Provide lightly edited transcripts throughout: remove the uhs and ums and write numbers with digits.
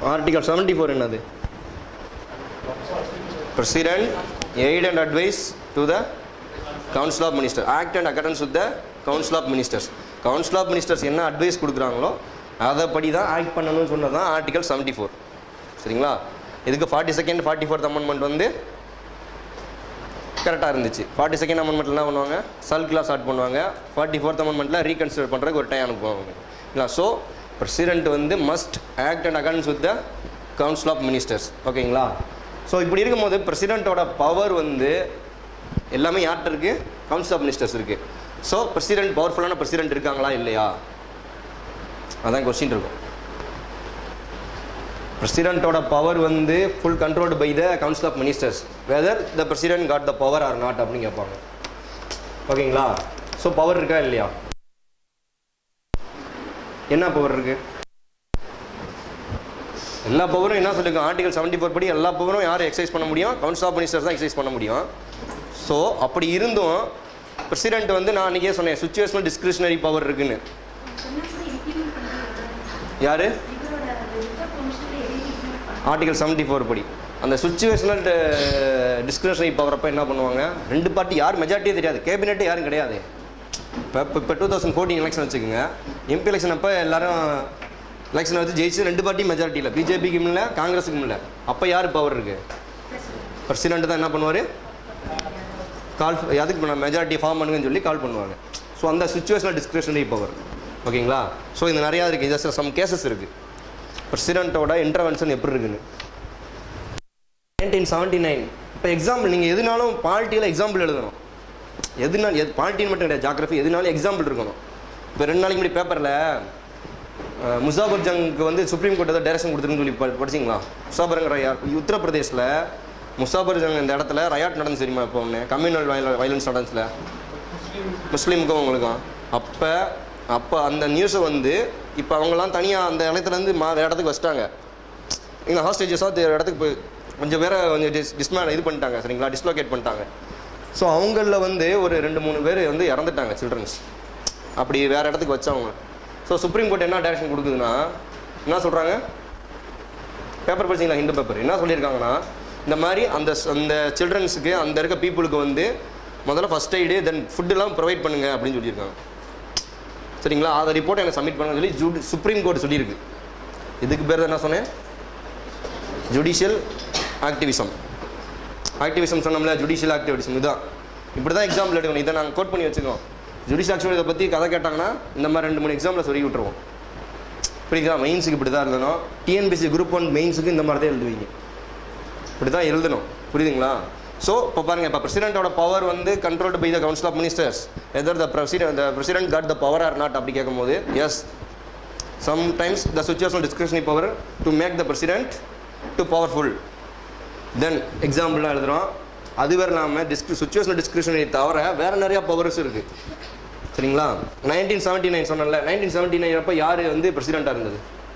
Article 74 என்னது? President aid and advice to the Council of Ministers. Act and accordance with the Council of Ministers. Council of Ministers என்ன advice கொடுக்குறாங்களோ அதை படி தான் act பண்ணணும்னு சொன்னது தான் ஆர்டிகல் 74. சரிங்களா? இதுக்கு 42nd 44th அமெண்ட்மெண்ட் வந்து கரெக்டாக இருந்துச்சு. 42nd அமெண்ட்மெண்ட்டில் என்ன பண்ணுவாங்க, சர்க்குலர் ஸ்டார்ட் பண்ணுவாங்க. 44th அமெண்ட்மெண்ட்டில் ரீகன்சிடர் பண்ணுறதுக்கு ஒரு டைம் அனுப்புவாங்க. இல்லை, ஸோ பிரசிடென்ட் வந்து must act and accordance with the council of ministers. ஓகேங்களா? ஸோ இப்படி இருக்கும்போது பிரசிடென்ட்டோட பவர் வந்து எல்லாமே யார்கிட்ட இருக்குது? கவுன்சில் ஆஃப் மினிஸ்டர்ஸ் இருக்குது. ஸோ பிரசிடென்ட் பவர்ஃபுல்லான பிரசிடென்ட் இருக்காங்களா இல்லையா, அதான் கொஸ்டின் இருக்கும். பிரசிடென்ட்டோட பவர் வந்து full controlled by the council of ministers, whether the president got the power or not அப்படின்னு கேட்பாங்க. ஓகேங்களா? ஸோ பவர் இருக்கா இல்லையா? என்ன பவர் இருக்கு? எல்லா பவரும் என்ன சொல்லிருக்கோம்? ஆர்டிகல் 74 படி எல்லா பவரும் யார் எக்ஸசைஸ் பண்ண முடியும்? கவுன்சில் ஆஃப் மினிஸ்டர்ஸ் தான் எக்ஸசைஸ் பண்ண முடியும். ஸோ அப்படி இருந்தும் பிரசிடென்ட் வந்து நான் அன்றைக்கே சொன்னேன் சிச்சுவேஷனல் டிஸ்கிரிஷனரி பவர் இருக்குன்னு. யார்? ஆர்டிகல் 74 படி அந்த சிச்சுவேஷனல் டிஸ்கிரிஷனரி பவர் அப்போ என்ன பண்ணுவாங்க, ரெண்டு பார்ட்டி யார் மெஜாரிட்டியே தெரியாது, கேபினெட்டே யாரும் கிடையாது. இப்போ 2014 எலெக்ஷன் வச்சுக்கோங்க, எம்பி எலெக்ஷன் அப்போ எல்லாரும் எலெக்ஷனை வச்சு ஜெயிச்சு ரெண்டு பார்ட்டி மெஜாரிட்டி இல்லை, பிஜேபிக்கும் இல்லை காங்கிரஸுக்கும் இல்லை. அப்போ யார் பவர் இருக்குது? பிரசிடென்ட் தான் என்ன பண்ணுவார், கால் அதுக்கு மெஜாரிட்டி ஃபார்ம் பண்ணுங்கன்னு சொல்லி கால் பண்ணுவாங்க. ஸோ அந்த சிச்சுவேஷனல் டிஸ்கிரிஷனரி பவர். ஓகேங்களா? ஸோ இது நிறையா இருக்குது, இது சம் கேசஸ் இருக்குது. பிரசிடென்ட்டோட இன்டர்வென்ஷன் எப்படி இருக்குன்னு 1979. இப்போ எக்ஸாம்பிள் நீங்கள் எதுனாலும் பாலிட்டியில் எக்ஸாம்பிள் எழுதணும். எதுனாலும் பாலிட்டின்னு மட்டும் கிடையாது, ஜாகிரஃபி எதுனாலும் எக்ஸாம்பிள் இருக்கணும். இப்போ 2 நாளைக்கு முன்னாடி பேப்பரில் முசாபர் ஜங்க்கு வந்து சுப்ரீம் கோர்ட் ஏதாவது டைரக்ஷன் கொடுத்துருன்னு சொல்லி படிச்சிங்களா? முசாபருங்கிற உத்தரப்பிரதேசில் முசாபர் ஜங் இந்த இடத்துல ரயாட் நடந்து தெரியுமா? இப்போ ஒன்று கம்யூனல் வயலன்ஸ் நடந்துச்சுல முஸ்லீமுக்கும் அவங்களுக்கும். அப்போ அந்த நியூஸை வந்து இப்போ அவங்களாம் தனியாக அந்த இடத்துலேருந்து வேறு இடத்துக்கு வச்சிட்டாங்க. இங்கே ஹாஸ்டேஜஸாக இடத்துக்கு போய் கொஞ்சம் வேறு கொஞ்சம் இது பண்ணிட்டாங்க. சரிங்களா? டிஸ்லோகேட் பண்ணிட்டாங்க. ஸோ அவங்களில் வந்து ஒரு 2-3 பேர் வந்து இறந்துட்டாங்க, சில்ட்ரன்ஸ். அப்படி வேறு இடத்துக்கு வச்சவங்க. ஸோ சுப்ரீம் கோர்ட் என்ன டைரக்ஷன் கொடுக்குதுன்னா, என்ன சொல்கிறாங்க, பேப்பர் படிச்சிங்களா? ஹிந்து பேப்பர் என்ன சொல்லியிருக்காங்கன்னா, இந்த மாதிரி அந்த சில்ட்ரன்ஸுக்கு அந்த இருக்க பீப்புளுக்கு வந்து முதல்ல ஃபஸ்ட் எய்டு தென் ஃபுட்டெல்லாம் ப்ரொவைட் பண்ணுங்க அப்படின்னு சொல்லியிருக்காங்க. சரிங்களா? அதை ரிப்போர்ட் எனக்கு சப்மிட் பண்ண சொல்லி சுப்ரீம் கோர்ட் சொல்லியிருக்கு. இதுக்கு பேர் என்ன சொன்னேன்? Judicial activism. ஆக்டிவிசம் சொன்னோம்ல, ஜுடிஷியல் ஆக்டிவிசம். இதுதான் இப்படி தான் எக்ஸாம்பிள் எடுக்கணும். இதை நாங்கள் கோட் பண்ணி வச்சுக்கோம். ஜுடிஷியல் ஆக்டிவிசத்தை பற்றி கதை கேட்டாங்கன்னா இந்த மாதிரி 2-3 எக்ஸாம்பிள் சொல்லி விட்டுருவோம். புரியுதா? மெயின்ஸுக்கு இப்படி தான் எழுதணும். டிஎன்பிசி குரூப் 1 மெயின்ஸுக்கு இந்த மாதிரி தான் எழுதுவீங்க, இப்படி தான் எழுதணும். புரியுதுங்களா? ஸோ இப்போ பாருங்கள், இப்போ பிரசிடென்ட்டோட பவர் வந்து controlled by the council of ministers, either the president got the power or not அப்படி கேட்கும்போது yes, sometimes the situational discretionary power to make the president to powerful. Then எக்ஸாம்பிளாக எழுதுகிறோம். அது வேறு இல்லாமல் சிச்சுவேஷனல் டிஸ்கிரிஷனரி தவிர வேறு நிறையா பவர்ஸ் இருக்குது. சரிங்களா? 1979 சொன்னல, 1979 அப்போ யார் வந்து பிரசிடெண்ட்டாக இருந்தது?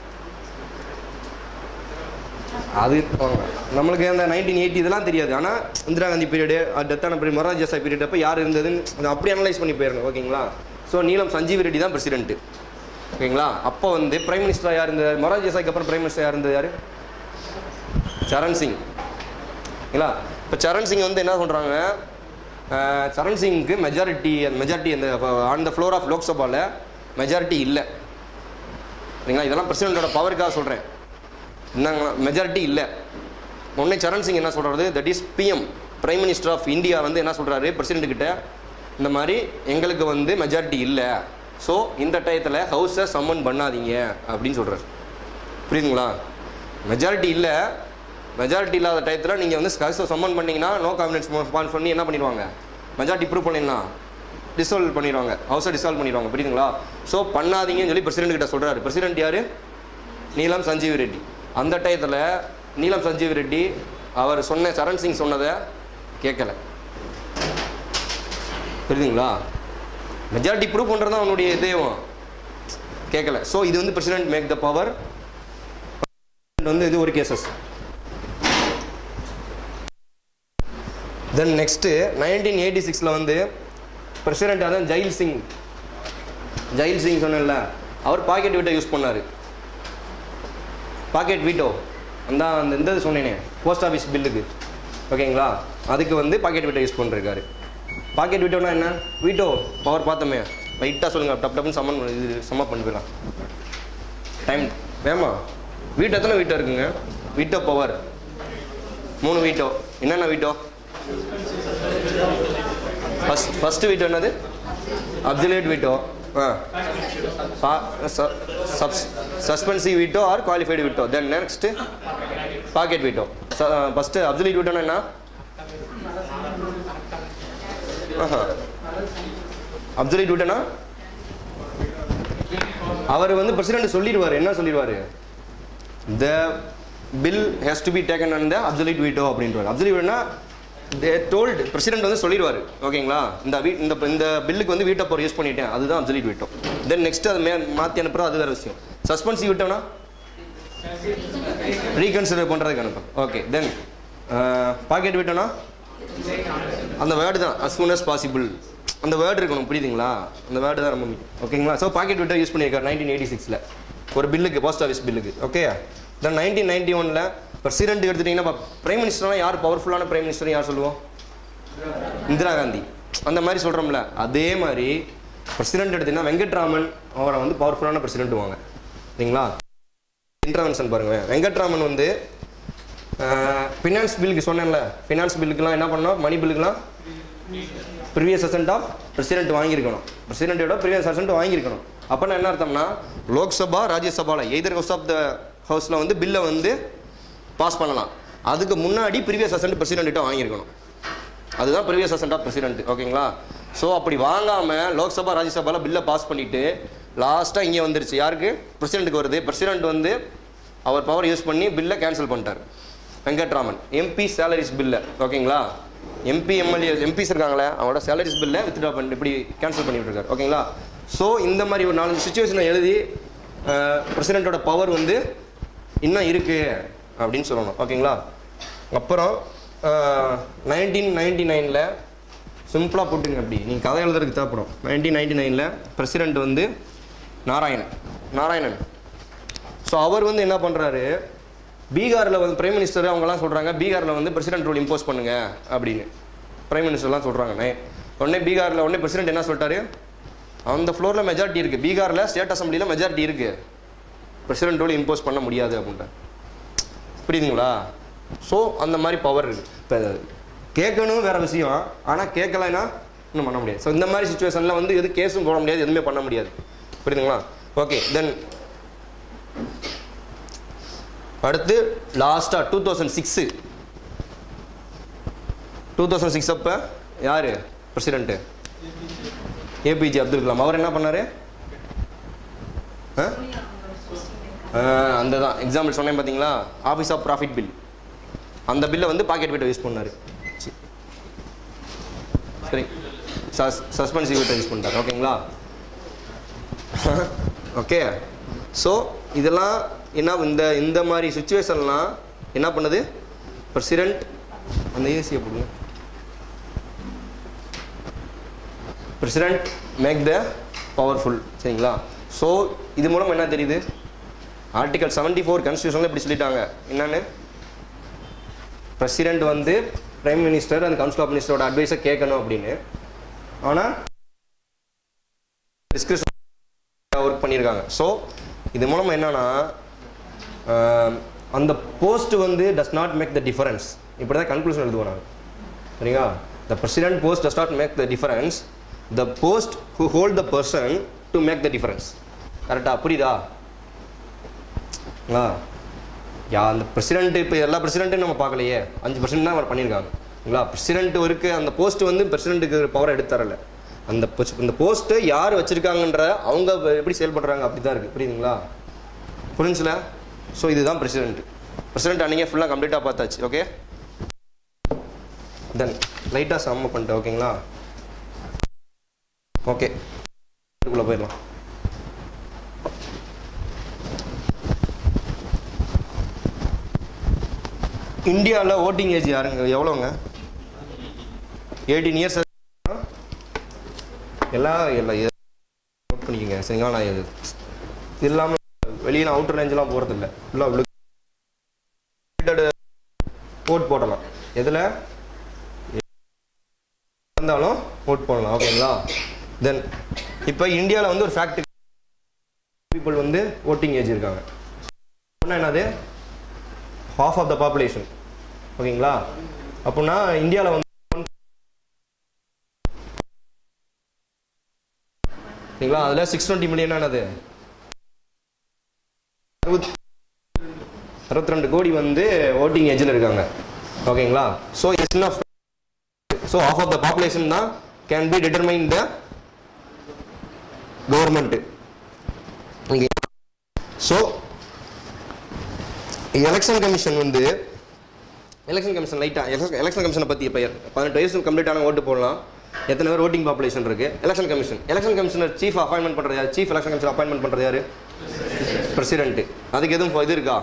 அது நம்மளுக்கு அந்த 1980 இதெல்லாம் தெரியாது. ஆனால் இந்திரா காந்தி பீரியடு, டெத்தான பீரியட், மொரார்ஜி தேசாய் பீரியட் அப்போ யார் இருந்ததுன்னு அப்படி அனலைஸ் பண்ணி போயிடணும். ஓகேங்களா? ஸோ நீலம் சஞ்சீவ் ரெட்டி தான் பிரசிடென்ட்டு. ஓகேங்களா? அப்போ வந்து பிரைம் மினிஸ்டராக யார் இருந்தது? மொரார்ஜி தேசாய்க்கு அப்புறம் பிரைம் மினிஸ்டர் யார் இருந்தது? யார்? சரண் சிங். ஓகேங்களா? இப்போ சரண் சிங் வந்து என்ன சொல்கிறாங்க, சரண் சிங்க்கு மெஜாரிட்டி அந்த ஆன் த ஃப்ளோர் ஆஃப் லோக்சபாவில் மெஜாரிட்டி இல்லை. சரிங்களா? இதெல்லாம் பிரசிடென்ட்டோட பவருக்காக சொல்கிறேன். என்னங்க, மெஜாரிட்டி இல்லை. உடனே சரண் சிங் என்ன சொல்கிறது, that is PM prime minister of India வந்து என்ன சொல்கிறாரு பிரசிடென்ட்கிட்ட, இந்த மாதிரி எங்களுக்கு வந்து மெஜாரிட்டி இல்லை, ஸோ இந்த டயத்தில் ஹவுஸை சம்மன் பண்ணாதீங்க அப்படின்னு சொல்கிறார். புரியுதுங்களா? மெஜாரிட்டி இல்லை, மெஜாரிட்டி இல்லாத டயத்தில் நீங்கள் வந்து ஹவுஸை சம்மன் பண்ணிங்கன்னா நோ கான்ஃபிடன்ஸ் பான் பண்ணி என்ன பண்ணிடுவாங்க, மெஜாரிட்டி ப்ரூவ் பண்ணிடலாம், டிசால்வ் பண்ணிடுவாங்க, ஹவுஸை டிசால்வ் பண்ணிடுவாங்க. புரியுதுங்களா? ஸோ பண்ணாதீங்கன்னு சொல்லி பிரசிடென்ட் கிட்ட சொல்கிறாரு. பிரசிடென்ட் யார்? நீலம் சஞ்சீவ் ரெட்டி. அந்த டயத்தில் நீலம் சஞ்சீவ் ரெட்டி அவர் சொன்ன சரண் சிங் சொன்னதை கேட்கலை. புரியுதுங்களா? மெஜாரிட்டி ப்ரூவ் பண்ணுறது தான் அவனுடைய தெய்வம், கேட்கல. ஸோ இது வந்து பிரசிடென்ட் மேக் த பவர் வந்து இது ஒரு கேசஸ். தென் நெக்ஸ்ட்டு 1986 வந்து பிரசிடென்ட் அதான் ஜெயில் சிங் சொன்னல, அவர் பாக்கெட் விட்ட யூஸ் பண்ணார். பாக்கெட் வீட்டோ அந்த இந்த சொன்னேனே போஸ்ட் ஆஃபீஸ் பில்லுக்கு, ஓகேங்களா, அதுக்கு வந்து பாக்கெட் வீட்டோ யூஸ் பண்ணிருக்காரு. பாக்கெட் வீட்டோனா என்ன? வீட்டோ பவர் பார்த்தோமே, லைட்டாக சொல்லுங்கள், டப் டப்னு சம்மப் பண்ணி போயிடலாம். டைம் வேமா. வீட்டோ எத்தனை வீட்டோ இருக்குங்க? Veto power 3 veto. என்னென்ன வீட்டோ? ஃபஸ்ட்டு வீட்டோ என்னது? Absolute veto. Suspensive veto or qualified veto. Then next pocket veto. First absolute வீட்டோனா என்ன? அப்சல்யூட் வீட்டோனா அவர் வந்து பிரசிடென்ட் சொல்லிடுவார். என்ன சொல்லிடுவார்? The bill has to be taken on the absolute veto அப்படின்றார். அப்சல்யூட் வீட்டோனா தே டோல்டு, பிரசிடென்ட் வந்து சொல்லிடுவார், ஓகேங்களா, இந்த பில்லுக்கு வந்து வீட்டோ பவர் யூஸ் பண்ணிட்டேன், அதுதான் அப்சல்யூட் வீட்டோ. தென் நெக்ஸ்ட் அதை மாற்றி அனுப்புகிறோம், அது வேறு விஷயம். சஸ்பென்சிவ் வீட்டோனா ரீகன்சிடர் பண்ணுறதுக்கு அனுப்பும். ஓகே. தென் பாக்கெட் வீட்டோனா அந்த வேர்டு தான், as soon as possible, அந்த வேர்டு இருக்கணும், புரியுதுங்களா? அந்த வேர்டு தான் ரொம்ப முக்கியம், ஓகேங்களா. ஸோ பாக்கெட் வீட்டோ யூஸ் பண்ணியிருக்காரு 1986 ஒரு பில்லுக்கு, போஸ்ட் ஆஃபீஸ் பில்லுக்கு. ஓகே. தென் 1991 பிரசிடென்ட் எடுத்துட்டிங்கன்னா, பிரைம் மினிஸ்டர்லாம் யார் பவர்ஃபுல்லான பிரைம் மினிஸ்டர் யார் சொல்லுவோம்? இந்திரா காந்தி. அந்த மாதிரி சொல்கிறோம்ல, அதே மாதிரி பிரசிடென்ட் எடுத்திங்கன்னா வெங்கட்ராமன் அவரை வந்து பவர்ஃபுல்லான பிரசிடென்ட் வாங்க, சரிங்களா. இன்டர்வென்ஷன் பாருங்கள். வெங்கட்ராமன் வந்து ஃபினான்ஸ் பில்லுக்கு சொன்னேன்ல, ஃபினான்ஸ் பில்லுக்குலாம் என்ன பண்ணோம்? மணி பில்லுக்குலாம் ப்ரீவியஸ் அசென்ட் ஆஃப் பிரசிடென்ட் வாங்கியிருக்கணும், பிரசிடென்ட்டோட ப்ரீவியஸ் அசென்ட் வாங்கியிருக்கணும். அப்போனா என்ன அர்த்தம்னா, லோக்சபா ராஜ்யசபாவில் எய்தர் ஹவுஸ் ஆஃப் த ஹவுஸில் வந்து பில்லை வந்து பாஸ் பண்ணலாம், அதுக்கு முன்னாடி ப்ரீவியஸ் அசென்ட் பிரசிடென்ட்ட வாங்கியிருக்கணும், அதுதான் ப்ரீவியஸ் அசென்ட் ஆஃப் பிரசிடென்ட், ஓகேங்களா. ஸோ அப்படி வாங்காமல் லோக்சபா ராஜ்யசபாவில் பில்லை பாஸ் பண்ணிவிட்டு லாஸ்ட்டாக இங்கே வந்துருச்சு, யாருக்கு? பிரசிடென்ட்டுக்கு வருது. பிரசிடென்ட் வந்து அவர் பவர் யூஸ் பண்ணி பில்லை கேன்சல் பண்ணிட்டார். வெங்கட்ராமன் எம்பி சேலரிஸ் பில்லை, ஓகேங்களா, எம்பிஸ் இருக்காங்களே அவங்களோட சேலரிஸ் பில்லை வித்ட்ரா பண்ணி இப்படி கேன்சல் பண்ணிட்டு இருக்காரு, ஓகேங்களா. ஸோ இந்த மாதிரி ஒரு 4 சுச்சுவேஷனை எழுதி பிரசிடென்ட்டோட பவர் வந்து இன்னும் இருக்குது அப்படின்னு சொல்லணும், ஓகேங்களா. அப்புறம் 1999 சிம்பிளாக போட்டுங்க, அப்படி நீங்கள் கதை எழுதுறதுக்கு தேவைப்படும். 1999 பிரசிடென்ட் வந்து நாராயணன். ஸோ அவர் வந்து என்ன பண்ணுறாரு, பீகாரில் வந்து பிரைம் மினிஸ்டர் அவங்கெல்லாம் சொல்கிறாங்க, பீகாரில் வந்து பிரசிடென்ட் ரூல் இம்போஸ் பண்ணுங்க அப்படின்னு பிரைம் மினிஸ்டர்லாம் சொல்கிறாங்க. உடனே பீகாரில் பிரசிடென்ட் என்ன சொல்லிட்டாரு, அந்த ஃப்ளோரில் மெஜாரிட்டி இருக்குது, பீகாரில் ஸ்டேட் அசம்பிளியில் மெஜாரிட்டி இருக்குது, பிரசிடென்ட் ரூல் இம்போஸ் பண்ண முடியாது அப்படின்ட்டு, புரியுதுங்களா. ஸோ அந்த மாதிரி பவர் இருக்குது. இப்போ கேட்கணும் வேறு விஷயம், ஆனால் கேட்கலைன்னா இன்னும் பண்ண முடியாது. ஸோ இந்த மாதிரி சுச்சுவேஷனில் வந்து எது கேஸும் போட முடியாது, எதுவுமே பண்ண முடியாது, புரியுதுங்களா. ஓகே. தென் அடுத்து லாஸ்ட்டாக 2006 அப்போ யார் பிரசிடென்ட்டு? ஏபிஜே அப்துல் கலாம். அவர் என்ன பண்ணார்? அந்த தான் எக்ஸாம்பிள் சொன்னேன் பார்த்தீங்களா, ஆஃபீஸ் ஆஃப் ப்ராஃபிட் பில், அந்த பில்லை வந்து பாக்கெட் வீட்டை யூஸ் பண்ணார். சரி, சஸ்பென்சிவ் வீட்டை யூஸ் பண்ணிட்டார், ஓகேங்களா. ஓகே. ஸோ இதெல்லாம் என்ன, இந்த மாதிரி சுச்சுவேஷன்லாம் என்ன பண்ணுது பிரசிடென்ட், அந்த ஏசியை போடுங்க, பிரசிடென்ட் மேக் த பவர்ஃபுல், சரிங்களா. ஸோ இது மூலம் என்ன தெரியுது, ஆர்டிகல் 74 கான்ஸ்டியூஷனில் இப்படி சொல்லிட்டாங்க, என்னன்னு, பிரசிடென்ட் வந்து பிரைம் மினிஸ்டர் அந்த கவுன்சில் ஆஃப் மினிஸ்டரோட அட்வைஸை கேட்கணும் அப்படின்னு. ஆனால் டிஸ்கஷன் ஒர்க் பண்ணியிருக்காங்க. ஸோ இது மூலமாக என்னன்னா, அந்த போஸ்ட் வந்து does not make the difference, இப்படி தான் கன்க்ளூஷன் எழுதுவோம் நாங்கள், சரிங்களா. The president post does not make the difference, the post who hold the person to make the difference. கரெக்டாக புரியுதா? அந்த பிரசிடென்ட் இப்போ எல்லா பிரசிடென்ட்டும் நம்ம பார்க்கலையே, 5% தான் அவர் பண்ணியிருக்காங்க, சரிங்களா. பிரசிடென்ட் இருக்கு, அந்த போஸ்ட் வந்து பிரசிடென்ட்டுக்கு பவரை எடுத்து தரல, அந்த போஸ்ட்டு யார் வச்சுருக்காங்கன்ற அவங்க எப்படி செயல்படுறாங்க அப்படி தான் இருக்குது, புரியுதுங்களா, புரிஞ்சுல. ஸோ இதுதான் பிரசிடென்ட் அன்றைக்கே ஃபுல்லாக கம்ப்ளீட்டாக பார்த்தாச்சு. ஓகே. தென் லைட்டாக சம்ம பண்ணிட்டேன், ஓகேங்களா. ஓகே, இதுக்குள்ளே போயிடலாம். இந்தியாவில் ஓட்டிங் ஏஜ் யாருங்க, எவ்வளோங்க? 18 இயர்ஸ். எல்லாம் நோட் பண்ணிக்கோங்க, சரிங்களா. நான் இது இல்லாமல் வெளியில் அவுட்டர் ரேஞ்செலாம் போகிறதில்ல, ஃபுல்லாக ஓட் போடலாம். எதில் இருந்தாலும் ஓட் போடலாம். ஓகேங்களா? தென் இப்போ இந்தியாவில் வந்து ஒரு ஃபேக்ட் பீப்புள் வந்து ஓட்டிங் ஏஜ் இருக்காங்க. என்னது half of the population. ஓகேங்களா? அப்படின்னா இந்தியாவில் வந்து ஓகேங்களா அதில் 620 மில்லியன் ஆனது 62 கோடி வந்து ஓட்டிங் ஏஜில் இருக்காங்க. ஓகேங்களா? So so half of the population தான் can be determine the government. Okay. So election commission வந்து எலெக்ஷன் கமிஷன் லைட்டாக எலெக்ஷன் கமிஷனை பற்றி இப்போ 18 வயசு கம்ப்ளீட் ஆன ஓட்டு போடலாம். எத்தனை பேர் ஓட்டிங் பாப்புலேஷன் இருக்கு? எலெக்ஷன் கமிஷனர் சீஃப் அப்பாயின்மெண்ட் பண்ணுறது யார்? சீஃப் எலெக்ஷன் கமிஷன் அப்பாயின்மெண்ட் பண்ணுறது யார்? பிரசிடென்ட். அதுக்கு எதுவும் இது இருக்கா?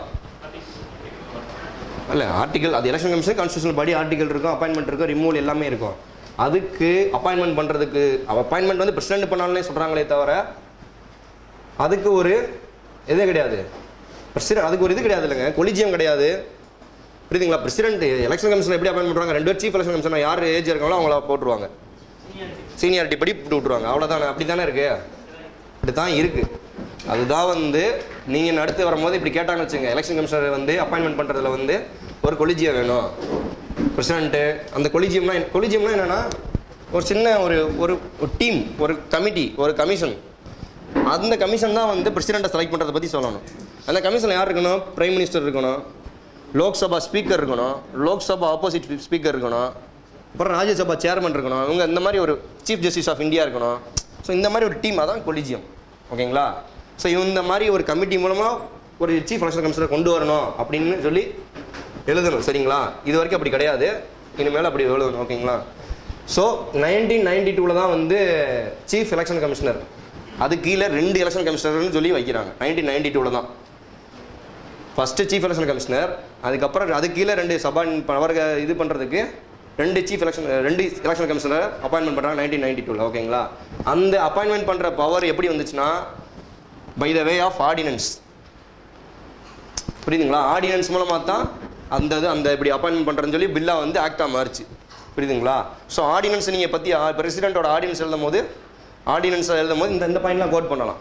இல்லை, ஆர்டிகல் அது election commission constitutional body article இருக்கும், அப்பாயின்மெண்ட் இருக்கும், ரிமூவல் எல்லாமே இருக்கும். அதுக்கு அப்பாயின்மெண்ட் பண்ணுறதுக்கு அப்பாயின்மெண்ட் வந்து பிரசிடென்ட் பண்ணாலே சொல்கிறாங்களே தவிர அதுக்கு ஒரு இதே கிடையாது. பிரசிடென்ட் அதுக்கு ஒரு இது கிடையாது இல்லைங்க, கொலிஜியம் கிடையாது. புரியுதுங்களா? பிரசிடென்ட் எலெக்ஷன் கமிஷன் எப்படி அப்பாயின் பண்ணுறாங்க? 2 பேர் சீஃப் எலெக்ஷன் கமிஷனர் யார் ஏஜ் இருக்காங்களோ அவங்கள போட்டுருவாங்க, சீனியாரிட்டி படி போட்டு விட்ருவாங்க. அவ்வளோதானே? அப்படி தானே இருக்கு, இப்படி தான் இருக்குது. அதுதான் வந்து நீங்கள் அடுத்து வரும்போது இப்படி கேட்டாங்கன்னு வச்சுங்க, எலெக்ஷன் கமிஷனர் வந்து அப்பாயின்மெண்ட் பண்ணுறதுல வந்து ஒரு கொலிஜியம் வேணும் பிரசிடென்ட்டு. அந்த கொலிஜியம்னா என்னென்னா ஒரு சின்ன ஒரு டீம், ஒரு கமிட்டி, ஒரு கமிஷன். அந்த கமிஷன் தான் வந்து பிரசிடென்ட்டை செலக்ட் பண்ணுறதை பற்றி சொல்லணும். அந்த கமிஷனில் யார் இருக்கணும்? பிரைம் மினிஸ்டர் இருக்கணும், லோக்சபா ஸ்பீக்கர் இருக்கணும், லோக்சபா ஆப்போசிட் ஸ்பீக்கர் இருக்கணும், அப்புறம் ராஜ்யசபா சேர்மன் இருக்கணும். இவங்க இந்த மாதிரி ஒரு சீஃப் ஜஸ்டிஸ் ஆஃப் இந்தியா இருக்கணும். ஸோ இந்த மாதிரி ஒரு டீம் அதான் கொலிஜியம். ஓகேங்களா? ஸோ இந்த மாதிரி ஒரு கமிட்டி மூலமாக ஒரு சீஃப் எலெக்ஷன் கமிஷனர் கொண்டு வரணும் அப்படின்னு சொல்லி எழுதணும். சரிங்களா? இது வரைக்கும் அப்படி கிடையாது, இனிமேல் அப்படி எழுதணும். ஓகேங்களா? ஸோ 1992 தான் வந்து சீஃப் எலெக்ஷன் கமிஷனர், அது கீழே 2 எலெக்ஷன் கமிஷனர்னு சொல்லி வைக்கிறாங்க. 1992 தான் ஃபஸ்ட்டு சீஃப் எலெக்ஷன் கமிஷனர். அதுக்கப்புறம் அது கீழே 2 அவருக்கு இது பண்ணுறதுக்கு 2 எலெக்ஷன் கமிஷனர் அப்பாயின்மெண்ட் பண்ணுறாங்க 1992. ஓகேங்களா? அந்த அப்பாயின்மெண்ட் பண்ணுற பவர் எப்படி வந்துச்சுன்னா by the way of ordinance. புரியுதுங்களா? ஆர்டினன்ஸ் மூலமாக தான் அந்த இப்படி அப்பாயின்மெண்ட் பண்ணுறேன்னு சொல்லி பில்லாக வந்து ஆக்டாக மாறிச்சு. புரியுதுங்களா? ஸோ ஆர்டினன்ஸ் நீங்கள் பற்றி பிரசிடென்ட்டோட ஆர்டினன்ஸ் எழுதும் போது இந்த பாயிண்ட்லாம் கோட் பண்ணலாம்.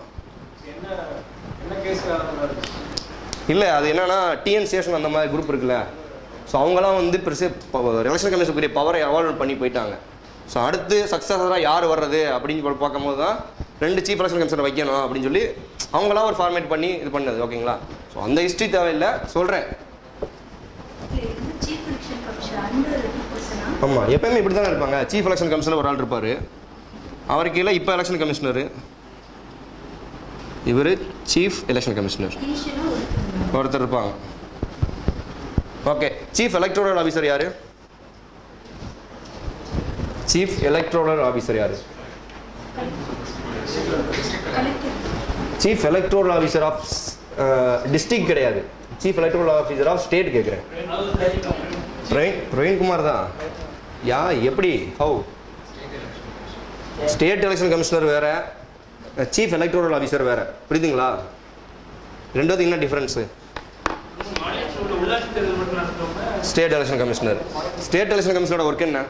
இல்லை, அது என்னன்னா டிஎன் சேஷன் அந்த மாதிரி குரூப் இருக்குல்ல, ஸோ அவங்களாம் வந்து எலெக்ஷன் கமிஷனுக்குரிய பவரை அவாய்ட் பண்ணி போயிட்டாங்க. ஸோ அடுத்து சக்ஸஸராக யார் வர்றது அப்படின்னு பார்க்கும்போது தான் 2 சீஃப் எலெக்ஷன் கமிஷனர் வைக்கணும் அப்படின்னு சொல்லி அவங்களாம் ஒரு ஃபார்மேட் பண்ணி இது பண்ணது. ஓகேங்களா? ஸோ அந்த ஹிஸ்ட்ரி தேவையில்லை, சொல்கிறேன். ஆமாம், எப்பயுமே இப்படி தானே இருப்பாங்க. சீஃப் எலெக்ஷன் கமிஷனர் ஒரு ஆள் இருப்பார், அவருக்கு கீழே இப்போ எலெக்ஷன் கமிஷனர், இவர் சீஃப் எலெக்ஷன் கமிஷனர் ஒருத்தர் இருப்பாங்க. ஓகே, சீஃப் எலக்டோரல் ஆஃபீஸர் யார்? சீஃப் எலக்டோரல் ஆஃபீஸர் யார்? Chief electoral officer of district கிடையாது, chief electoral officer of state கேட்குறேன். பிரவீன்குமார் தான். எப்படி? ஹவு? ஸ்டேட் எலெக்ஷன் கமிஷனர் வேற, சீஃப் எலக்டோரல் ஆஃபீஸர் வேற. புரியுதுங்களா? ரெண்டாவது என்ன டிஃபரன்ஸு? ஸ்டேட் எலெக்ஷன் கமிஷனரோட ஒர்க் என்ன?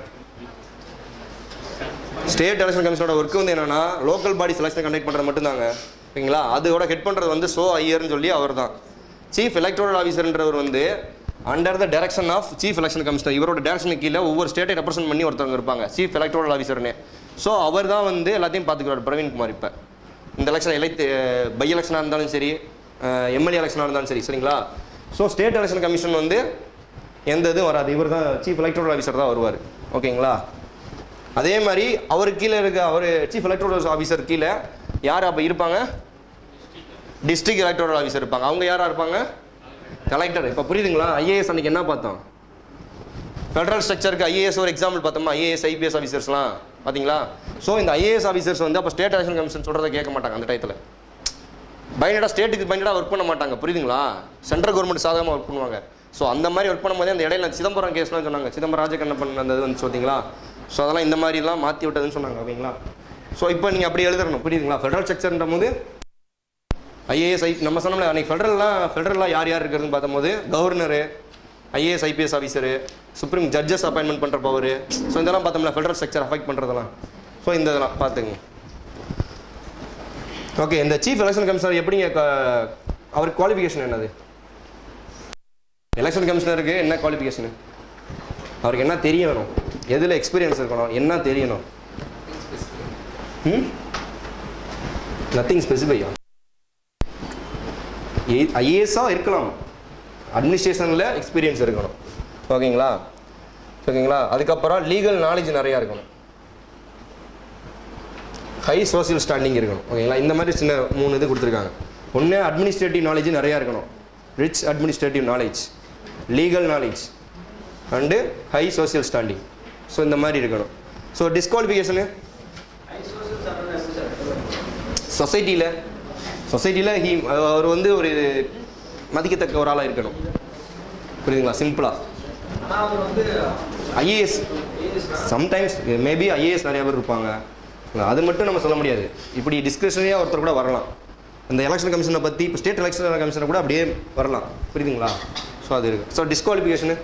ஸ்டேட் எலெக்ஷன் கமிஷனோட ஒர்க் வந்து என்னன்னா லோக்கல் பாடி செலெக்ஷன் கண்டக்ட் பண்ணுறது மட்டும்தாங்க. ஓகேங்களா? அதோட ஹெட் பண்ணுறது வந்து சோ ஐயர்னு சொல்லி அவர் தான். சீஃப் எலக்டோரல் ஆஃபீஸர்ன்றவர் வந்து under the direction of chief election commissioner, இவரோட டைரக்ஷனுக்கு கீழே ஒவ்வொரு ஸ்டேட்டை ரெப்ரசென்ட் பண்ணி ஒருத்தவங்க இருப்பாங்க, சீஃப் எலக்டோரல் ஆஃபீஸர்னே. ஸோ அவர் தான் வந்து எல்லாத்தையும் பார்த்துக்கிறார் பிரவீன்குமார். இப்போ இந்த எலெக்ஷன் பை எலெக்ஷனாக இருந்தாலும் சரி, எம்எல்ஏ எலெக்ஷனாக இருந்தாலும் சரி. சரிங்களா? ஸோ ஸ்டேட் எலெக்ஷன் கமிஷன் வந்து எந்த இதுவும் வராது, இவர் தான் சீஃப் எலக்டோரல் ஆஃபீஸர் தான் வருவார். ஓகேங்களா? அதே மாதிரி அவருக்கு கீழே அவர் சீஃப் எலக்டோரல் ஆஃபீஸர் கீழே யார் அப்போ இருப்பாங்க? டிஸ்ட்ரிக்ட் எலக்டோரல் ஆஃபீஸர் இருப்பாங்க. அவங்க யாராக இருப்பாங்க? கலெக்டர். இப்போ புரியுதுங்களா? ஐஏஎஸ் அன்றைக்கி என்ன பார்த்தோம்? ஃபெடரல் ஸ்ட்ரக்சருக்கு ஐஏஎஸ் ஒரு எக்ஸாம்பிள் பார்த்தோமா, ஐஏஎஸ் ஐபிஎஸ் ஆஃபீஸர்ஸ்லாம் பார்த்தீங்களா? ஸோ இந்த ஐஏஎஸ் ஆஃபீஸர்ஸ் வந்து அப்போ ஸ்டேட் எலெக்ஷன் கமிஷன் சொல்கிறத கேட்க மாட்டாங்க. அந்த டயத்தில் பைண்டடாக ஸ்டேட்டுக்கு பைண்டடாக ஒர்க் பண்ண மாட்டாங்க. புரியுதுங்களா? சென்ட்ரல் கவர்மெண்ட் சாதகமாக ஒர்க் பண்ணுவாங்க. ஸோ அந்த மாதிரி ஒர்க் பண்ணும்போதே அந்த இடையில சிதம்பரம் கேஸ்லாம் சொன்னாங்க, சிதம்பரம் ராஜகண்ணப்பன் அந்த இது வந்து பார்த்தீங்களா? ஸோ அதெல்லாம் இந்த மாதிரிலாம் மாற்றி விட்டதுன்னு சொன்னாங்க. ஓகேங்களா? ஸோ இப்போ நீங்கள் அப்படி எழுதணும். புரியுதுங்களா? ஃபெடரல் ஸ்ட்ரக்சர்ன்ற போது ஐஏஎஸ் நம்ம சொன்னோம்ல அன்றைக்கி ஃபெடரல்லாம் யார் இருக்கிறதுன்னு பார்த்தபோது governor, IAS IPS officer, supreme judges appointment பண்ணுற பவர். ஸோ இதெல்லாம் பார்த்தோம்ல, ஃபெடரல் ஸ்ட்ரக்சர் அஃபெக்ட் பண்ணுறதெல்லாம். ஸோ இந்த இதெல்லாம் பார்த்துங்க. ஓகே, இந்த சீஃப் எலெக்ஷன் கமிஷனர் எப்படிங்க, அவருக்கு குவாலிஃபிகேஷன் என்னது? எலெக்ஷன் கமிஷனருக்கு என்ன குவாலிஃபிகேஷனு? அவருக்கு என்ன தெரியணும், எதில் எக்ஸ்பீரியன்ஸ் இருக்கணும், என்ன தெரியணும்? நத்திங் ஸ்பெசிஃபையா. ஐஏஎஸ்ஸாக இருக்கலாம், அட்மினிஸ்ட்ரேஷனில் எக்ஸ்பீரியன்ஸ் இருக்கணும். ஓகேங்களா? ஓகேங்களா? அதுக்கப்புறம் லீகல் நாலேஜ் நிறையா இருக்கணும், ஹை சோசியல் ஸ்டாண்டிங் இருக்கணும். ஓகேங்களா? இந்த மாதிரி சின்ன 3 இது கொடுத்துருக்காங்க. ஒன்று அட்மினிஸ்ட்ரேட்டிவ் நாலேஜ் நிறையா இருக்கணும், rich administrative knowledge, legal knowledge and high social standing. So இந்த மாதிரி இருக்கணும். ஸோ டிஸ்குவாலிஃபிகேஷனு சொசைட்டியில் அவர் வந்து ஒரு மதிக்கத்தக்க ஒரு ஆளாக இருக்கணும். புரியுதுங்களா? சிம்பிளாக. ஐஏஎஸ் சம்டைம்ஸ் மேபி ஐஏஎஸ் நிறைய பேர் இருப்பாங்க, அது மட்டும் நம்ம சொல்ல முடியாது. இப்படி டிஸ்கஷனே ஒருத்தர் கூட வரலாம். இந்த எலெக்ஷன் கமிஷனை பற்றி இப்போ ஸ்டேட் எலெக்ஷன் கமிஷனை கூட அப்படியே வரலாம். புரியுதுங்களா? ஸோ அது இருக்குது. ஸோ டிஸ்குவாலிஃபிகேஷனு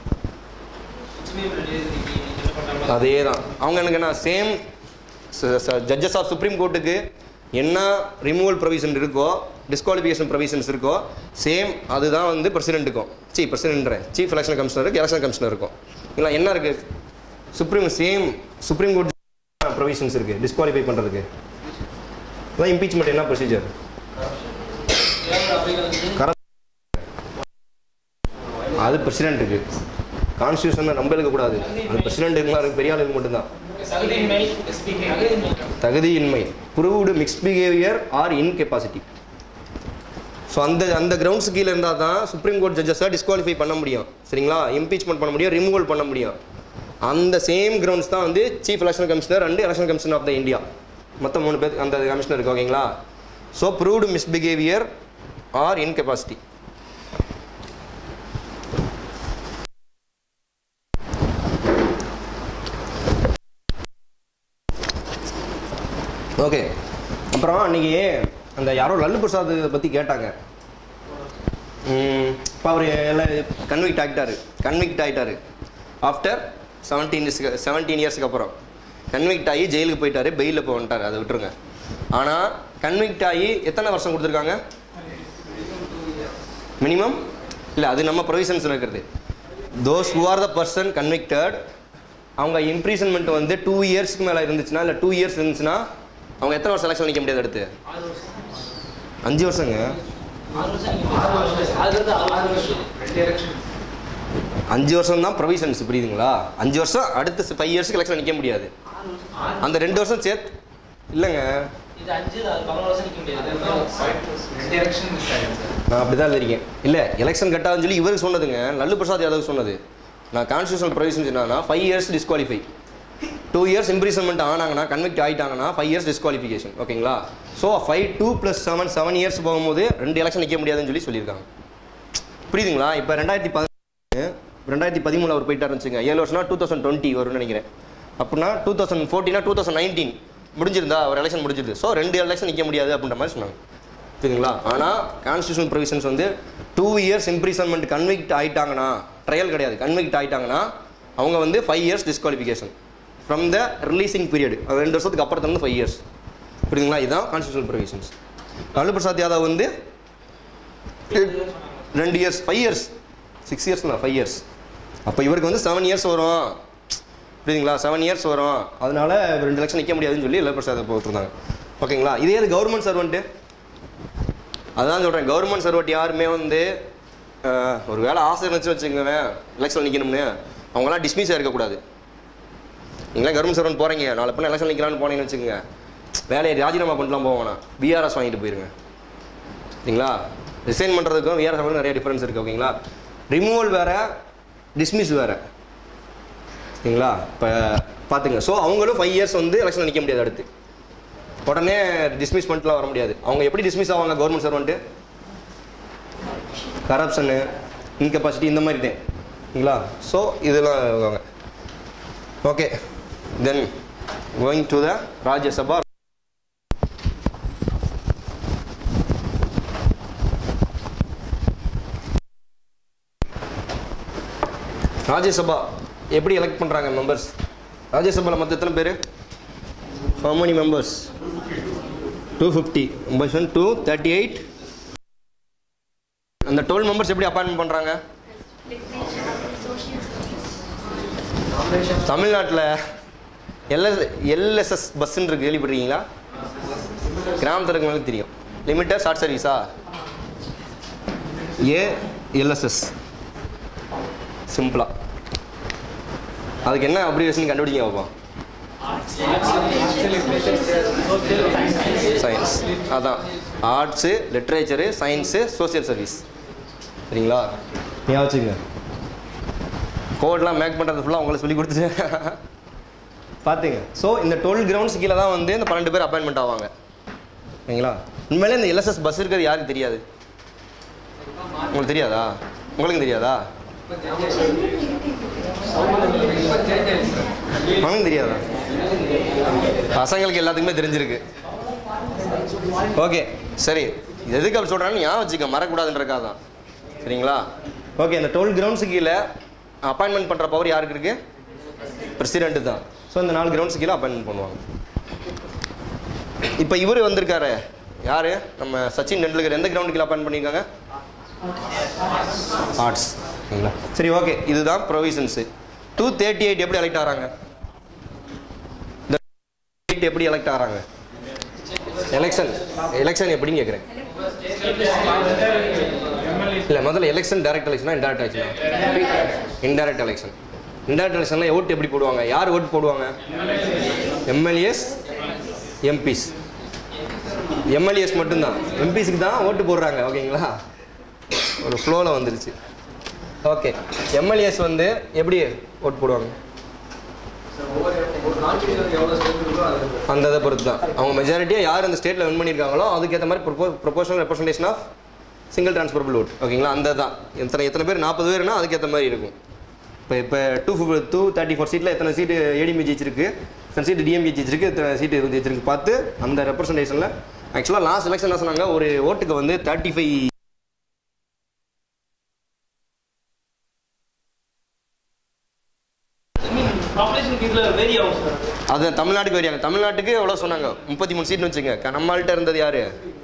அதே தான். அவங்க எனக்கு என்ன சேம் ஜட்ஜஸ் ஆஃப் சுப்ரீம் கோர்ட்டுக்கு என்ன ரிமூவல் ப்ரொவிஷன் இருக்கோ, டிஸ்குவாலிஃபிகேஷன் ப்ரொவிஷன்ஸ் இருக்கோ, சேம் அதுதான் வந்து பிரசிடென்ட்டுக்கும், சீஃப் எலெக்ஷன் கமிஷனருக்கு எலெக்ஷன் கமிஷனர் இருக்கும். இல்லை என்ன இருக்குது, சுப்ரீம் கோர்ட் ப்ரொவிஷன்ஸ் இருக்குது டிஸ்குவாலிஃபை பண்ணுறதுக்கு. அதான் இம்பீச்மெண்ட் என்ன ப்ரொசீஜர், அது பிரசிடென்ட்டுக்கு. கான்ஸ்டியூஷனை நம்ம எழுதக்கூடாது, அது பிரசிடென்ட்டுக்குலாம் பெரிய ஆளுக்கு மட்டும்தான். தகுதியின்மை, proved mixed behaviour or incapacity. So அந்த கிரவுண்ட்ஸ் கீழே இருந்தால் தான் சுப்ரீம் கோர்ட் ஜட்ஜஸை டிஸ்குவாலிஃபை பண்ண முடியும். சரிங்களா? இம்பீச்மெண்ட் பண்ண முடியும், ரிமூவல் பண்ண முடியும். அந்த சேம் கிரவுண்ட்ஸ் தான் வந்து chief election commissioner and election commissioner of the India. மொத்தம் 3 பேர் அந்த கமிஷனர் இருக்கு. ஓகேங்களா? So proved misbehaviour or incapacity. Okay, அப்புறம் அன்றைக்கி அந்த யாரோ லல்லு பிரசாத் பற்றி கேட்டாங்க. இப்போ அவர் எல்லாம் கன்விக்ட் ஆகிட்டார் ஆஃப்டர் 17 இயர்ஸுக்கு அப்புறம் கன்விக்ட் ஆகி ஜெயிலுக்கு போயிட்டார், பெயிலில் போய் வந்துட்டார், அதை விட்டுருங்க. ஆனால் கன்விக்ட் ஆகி எத்தனை வருஷம் கொடுத்துருக்காங்க மினிமம்? இல்லை, அது நம்ம ப்ரொவிஷன்ஸில் இருக்கிறது. Those who are the person convicted, அவங்க இம்ப்ரீசன்மெண்ட் வந்து 2 இயர்ஸ்க்கு மேலே இருந்துச்சுன்னா, இல்லை 2 இயர்ஸ் இருந்துச்சுன்னா அவங்க எத்தனை வருஷம் எலெக்ஷன் நிற்க முடியாது? அடுத்து 5 வருஷங்க. 5 வருஷம் தான் ப்ரொவிஷன்ஸ். புரியுதுங்களா? 5 வருஷம், அடுத்து 5 இயர்ஸ்க்கு எலெக்ஷன் நிற்க முடியாது. அந்த 2 வருஷம் சேர்த்து இல்லைங்க, நான் அப்படி தான் இருக்கேன். இல்லை, எலெக்ஷன் கட்டாதுன்னு சொல்லி இவருக்கு சொன்னதுங்க, லல்லு பிரசாத் யாதவ் சொன்னது. நான் கான்ஸ்டியூஷனல் ப்ரொவிஷன்ஸ் என்னன்னா 5 இயர்ஸ் டிஸ்குவாலிஃபை, 2 இயர்ஸ் இம்ப்ரீசன்மெண்ட் ஆனாங்கன்னா, கன்விக்ட் ஆகிட்டாங்கன்னா 5 இயர்ஸ் டிஸ்குவாலிஃபிகேஷன். ஓகேங்களா? ஸோ 5 2 + 7 இயர்ஸ் போகும்போது 2 எலெக்ஷன் நிற்க முடியாதுன்னு சொல்லியிருக்காங்க. புரியுதுங்களா? இப்போ 2013 அவர் போயிட்டாருன்னு வச்சுங்க, 7 வருஷம்னா 2020 வரும்னு நினைக்கிறேன். அப்படின்னா 2014 2019 முடிஞ்சிருந்தா அவர் எலெக்ஷன் முடிஞ்சிருது. ஸோ 2 எலெக்ஷன் நிற்க முடியாது அப்படின்ற மாதிரி சொன்னாங்க. புரியுதுங்களா? ஆனால் கான்ஸ்டியூஷனல் ப்ரொவிஷன்ஸ் வந்து 2 இயர்ஸ் இம்ப்ரீசன்மெண்ட் கன்விக்ட் ஆகிட்டாங்கன்னா, ட்ரையல் கிடையாது, கன்விக்ட் ஆகிட்டாங்கன்னா அவங்க வந்து 5 years disqualification from the releasing period. 2 வருஷத்துக்கு அப்புறம் வந்து 5 இயர்ஸ். புரியுதுங்களா? இதுதான் கான்ஸ்டியூஷனல் ப்ரொவிஷன்ஸ். லல்லு பிரசாத் யாதவ் வந்து 2 இயர்ஸ், 5 இயர்ஸ், 6 இயர்ஸ் தான், 5 இயர்ஸ். அப்போ இவருக்கு வந்து 7 இயர்ஸ் வரும். புரியுதுங்களா? 7 இயர்ஸ் வரும். அதனால 2 எலெக்ஷன் நிற்க முடியாதுன்னு சொல்லி லல்லு பிரசாத் போட்டுருந்தாங்க. ஓகேங்களா? இதே அது கவர்மெண்ட் சர்வெண்ட்டு, அதுதான் சொல்கிறேன். கவர்மெண்ட் சர்வெண்ட் யாருமே வந்து ஒரு வேலை ஆசை இருந்துச்சு வச்சுக்கோங்க, எலெக்ஷன் நிற்கணும்னு, அவங்களாம் டிஸ்மிஸ் இருக்கக்கூடாது. நீங்களாம் கவர்மெண்ட் சர்வெண்ட் போகிறீங்க, நாளை பண்ண எலெக்ஷன் நிற்கலான்னு போனீங்கன்னு வச்சுக்கோங்க, வேலையை ராஜினாமா பண்ணலாம் போவானா, பிஆர்எஸ் வாங்கிட்டு போயிருங்க. சரிங்களா? ரிசைன் பண்ணுறதுக்கும் விஆர்எஸ் நிறைய டிஃப்ரென்ஸ் இருக்குது. ஓகேங்களா? ரிமூவல் வேறு, டிஸ்மிஸ் வேறு. சரிங்களா? இப்போ பார்த்துங்க. ஸோ அவங்களும் 5 இயர்ஸ் வந்து எலெக்ஷன் நிற்க முடியாது. அடுத்து உடனே டிஸ்மிஸ் பண்ணிட்டுலாம் வர முடியாது. அவங்க எப்படி டிஸ்மிஸ் ஆவாங்க கவர்மெண்ட் சர்வெண்ட்டு? கரப்ஷனு, இன்கெப்பாசிட்டி, இந்த மாதிரி தான். சரிங்களா? ஸோ இதெல்லாம் வாங்க. Okay, then going to the Rajya Sabha. Rajya Sabha எப்படி எலெக்ட் பண்ணுறாங்க மெம்பர்ஸ்? ராஜ்யசபாவில் மொத்தம் எத்தனை பேர்? how many members? 250 238. அந்த 12 மெம்பர்ஸ் எப்படி அப்பாயின்மெண்ட் பண்ணுறாங்க? தமிழ்நாட்டில் எல்எஸ்எஸ் பஸ்ஸுன்னு இருக்கு, கேள்விப்பட்டிருக்கீங்களா? கிராமத்தில் இருக்கவங்களுக்கு தெரியும். Limited short சர்வீஸா? எல்எஸ்எஸ் சிம்பிளா. அதுக்கு என்ன அப்ரிவேஷன் கண்டுபிடிங்க பார்ப்போம். சயின்ஸ், அதான் arts, literature, science, social service. சரிங்களா? நீங்கள் வச்சுங்க. கோட்லாம் மேக் பண்ணுறது ஃபுல்லாக உங்களை சொல்லி கொடுத்துட்டு பார்த்துங்க. ஸோ இந்த 12 கிரவுண்ட்ஸ் கீழே தான் வந்து இந்த 12 பேர் அப்பாயின்மெண்ட் ஆவாங்க. சரிங்களா? உண்மையிலே இந்த எல்எஸ்எஸ் பஸ் இருக்கிறது யாருக்கு தெரியாது? உங்களுக்கு தெரியாதா? உங்களுக்கு தெரியாதா? அவனுக்கு தெரியாதா? பசங்களுக்கு எல்லாத்துக்குமே தெரிஞ்சிருக்கு. ஓகே சரி, எதுக்கு அப்படி சொல்கிறான்னு ஞாபகம் வச்சுக்க, மறக்கூடாதுன்றக்காக தான். சரிங்களா? ஓகே, இந்த 12 கிரவுண்ட்ஸு கீழே அப்பாயின்மெண்ட் பண்ணுற பவர் யாருக்கு இருக்குது? பிரசிடென்ட்டு தான். ஸோ இந்த 4 கிரவுண்ட்ஸ் கீழே அப்பாயின்மெண்ட் பண்ணுவாங்க. இப்போ இவர் வந்திருக்காரு யார்? நம்ம சச்சின் டெண்டுல்கர். எந்த கிரவுண்டு கீழே அப்பாயின்ட் பண்ணியிருக்காங்க? ஆர்ட்ஸ். சரிங்களா? சரி ஓகே, இதுதான் ப்ரொவிஷன்ஸு. 238 எப்படி எலெக்ட் ஆகிறாங்க? எப்படி எலெக்ட் ஆகிறாங்க? எலெக்ஷன் எப்படின்னு கேட்குறேன். இல்லை, முதல்ல எலெக்ஷன் டைரக்ட் எலெக்ஷனா இன்டைரக்ட் எலெக்ஷனா? Indirect election. இன்டைரக்ட் எலெக்ஷனில் ஓட்டு எப்படி போடுவாங்க? யார் ஓட்டு போடுவாங்க? MLAs, MPs. எம்எல்ஏஸ் மட்டும்தான், எம்பிஸுக்கு தான் ஓட்டு போடுறாங்க. ஓகேங்களா? ஒரு ஃப்ளோவில் வந்துருச்சு. ஓகே, எம்எல்ஏஸ் வந்து எப்படி ஓட்டு போடுவாங்க? அந்த இதை பொறுத்து தான். அவங்க மெஜாரிட்டியாக யார் அந்த ஸ்டேட்டில் வின் பண்ணியிருக்காங்களோ அதுக்கேற்ற மாதிரி proportional representation of single transferable vote. ஓகேங்களா? அந்த தான். எத்தனை பேர்? 40 பேர்னா அதுக்கேற்ற மாதிரி இருக்கும். இப்போ 234 சீட்டில் எத்தனை சீட்டு ஏடிஎம்கே ஜெயிச்சிருக்கு, எத்தனை சீட்டு டிஎம்கே ஜெயிச்சிருக்கு, எத்தனை சீட்டு ஜெயிச்சிருக்கு பார்த்து அந்த ரெப்ரசன்டேஷனில். ஆக்சுவலாக லாஸ்ட் எலெக்ஷன் என்ன சொன்னாங்க? ஒரு ஓட்டுக்கு வந்து 35 அது தமிழ்நாட்டுக்கு வரியாங்க. தமிழ்நாட்டுக்கு எவ்வளோ சொன்னாங்க? 33 சீட்னு வச்சுங்க. நம்மள்கிட்ட இருந்தது யாரு?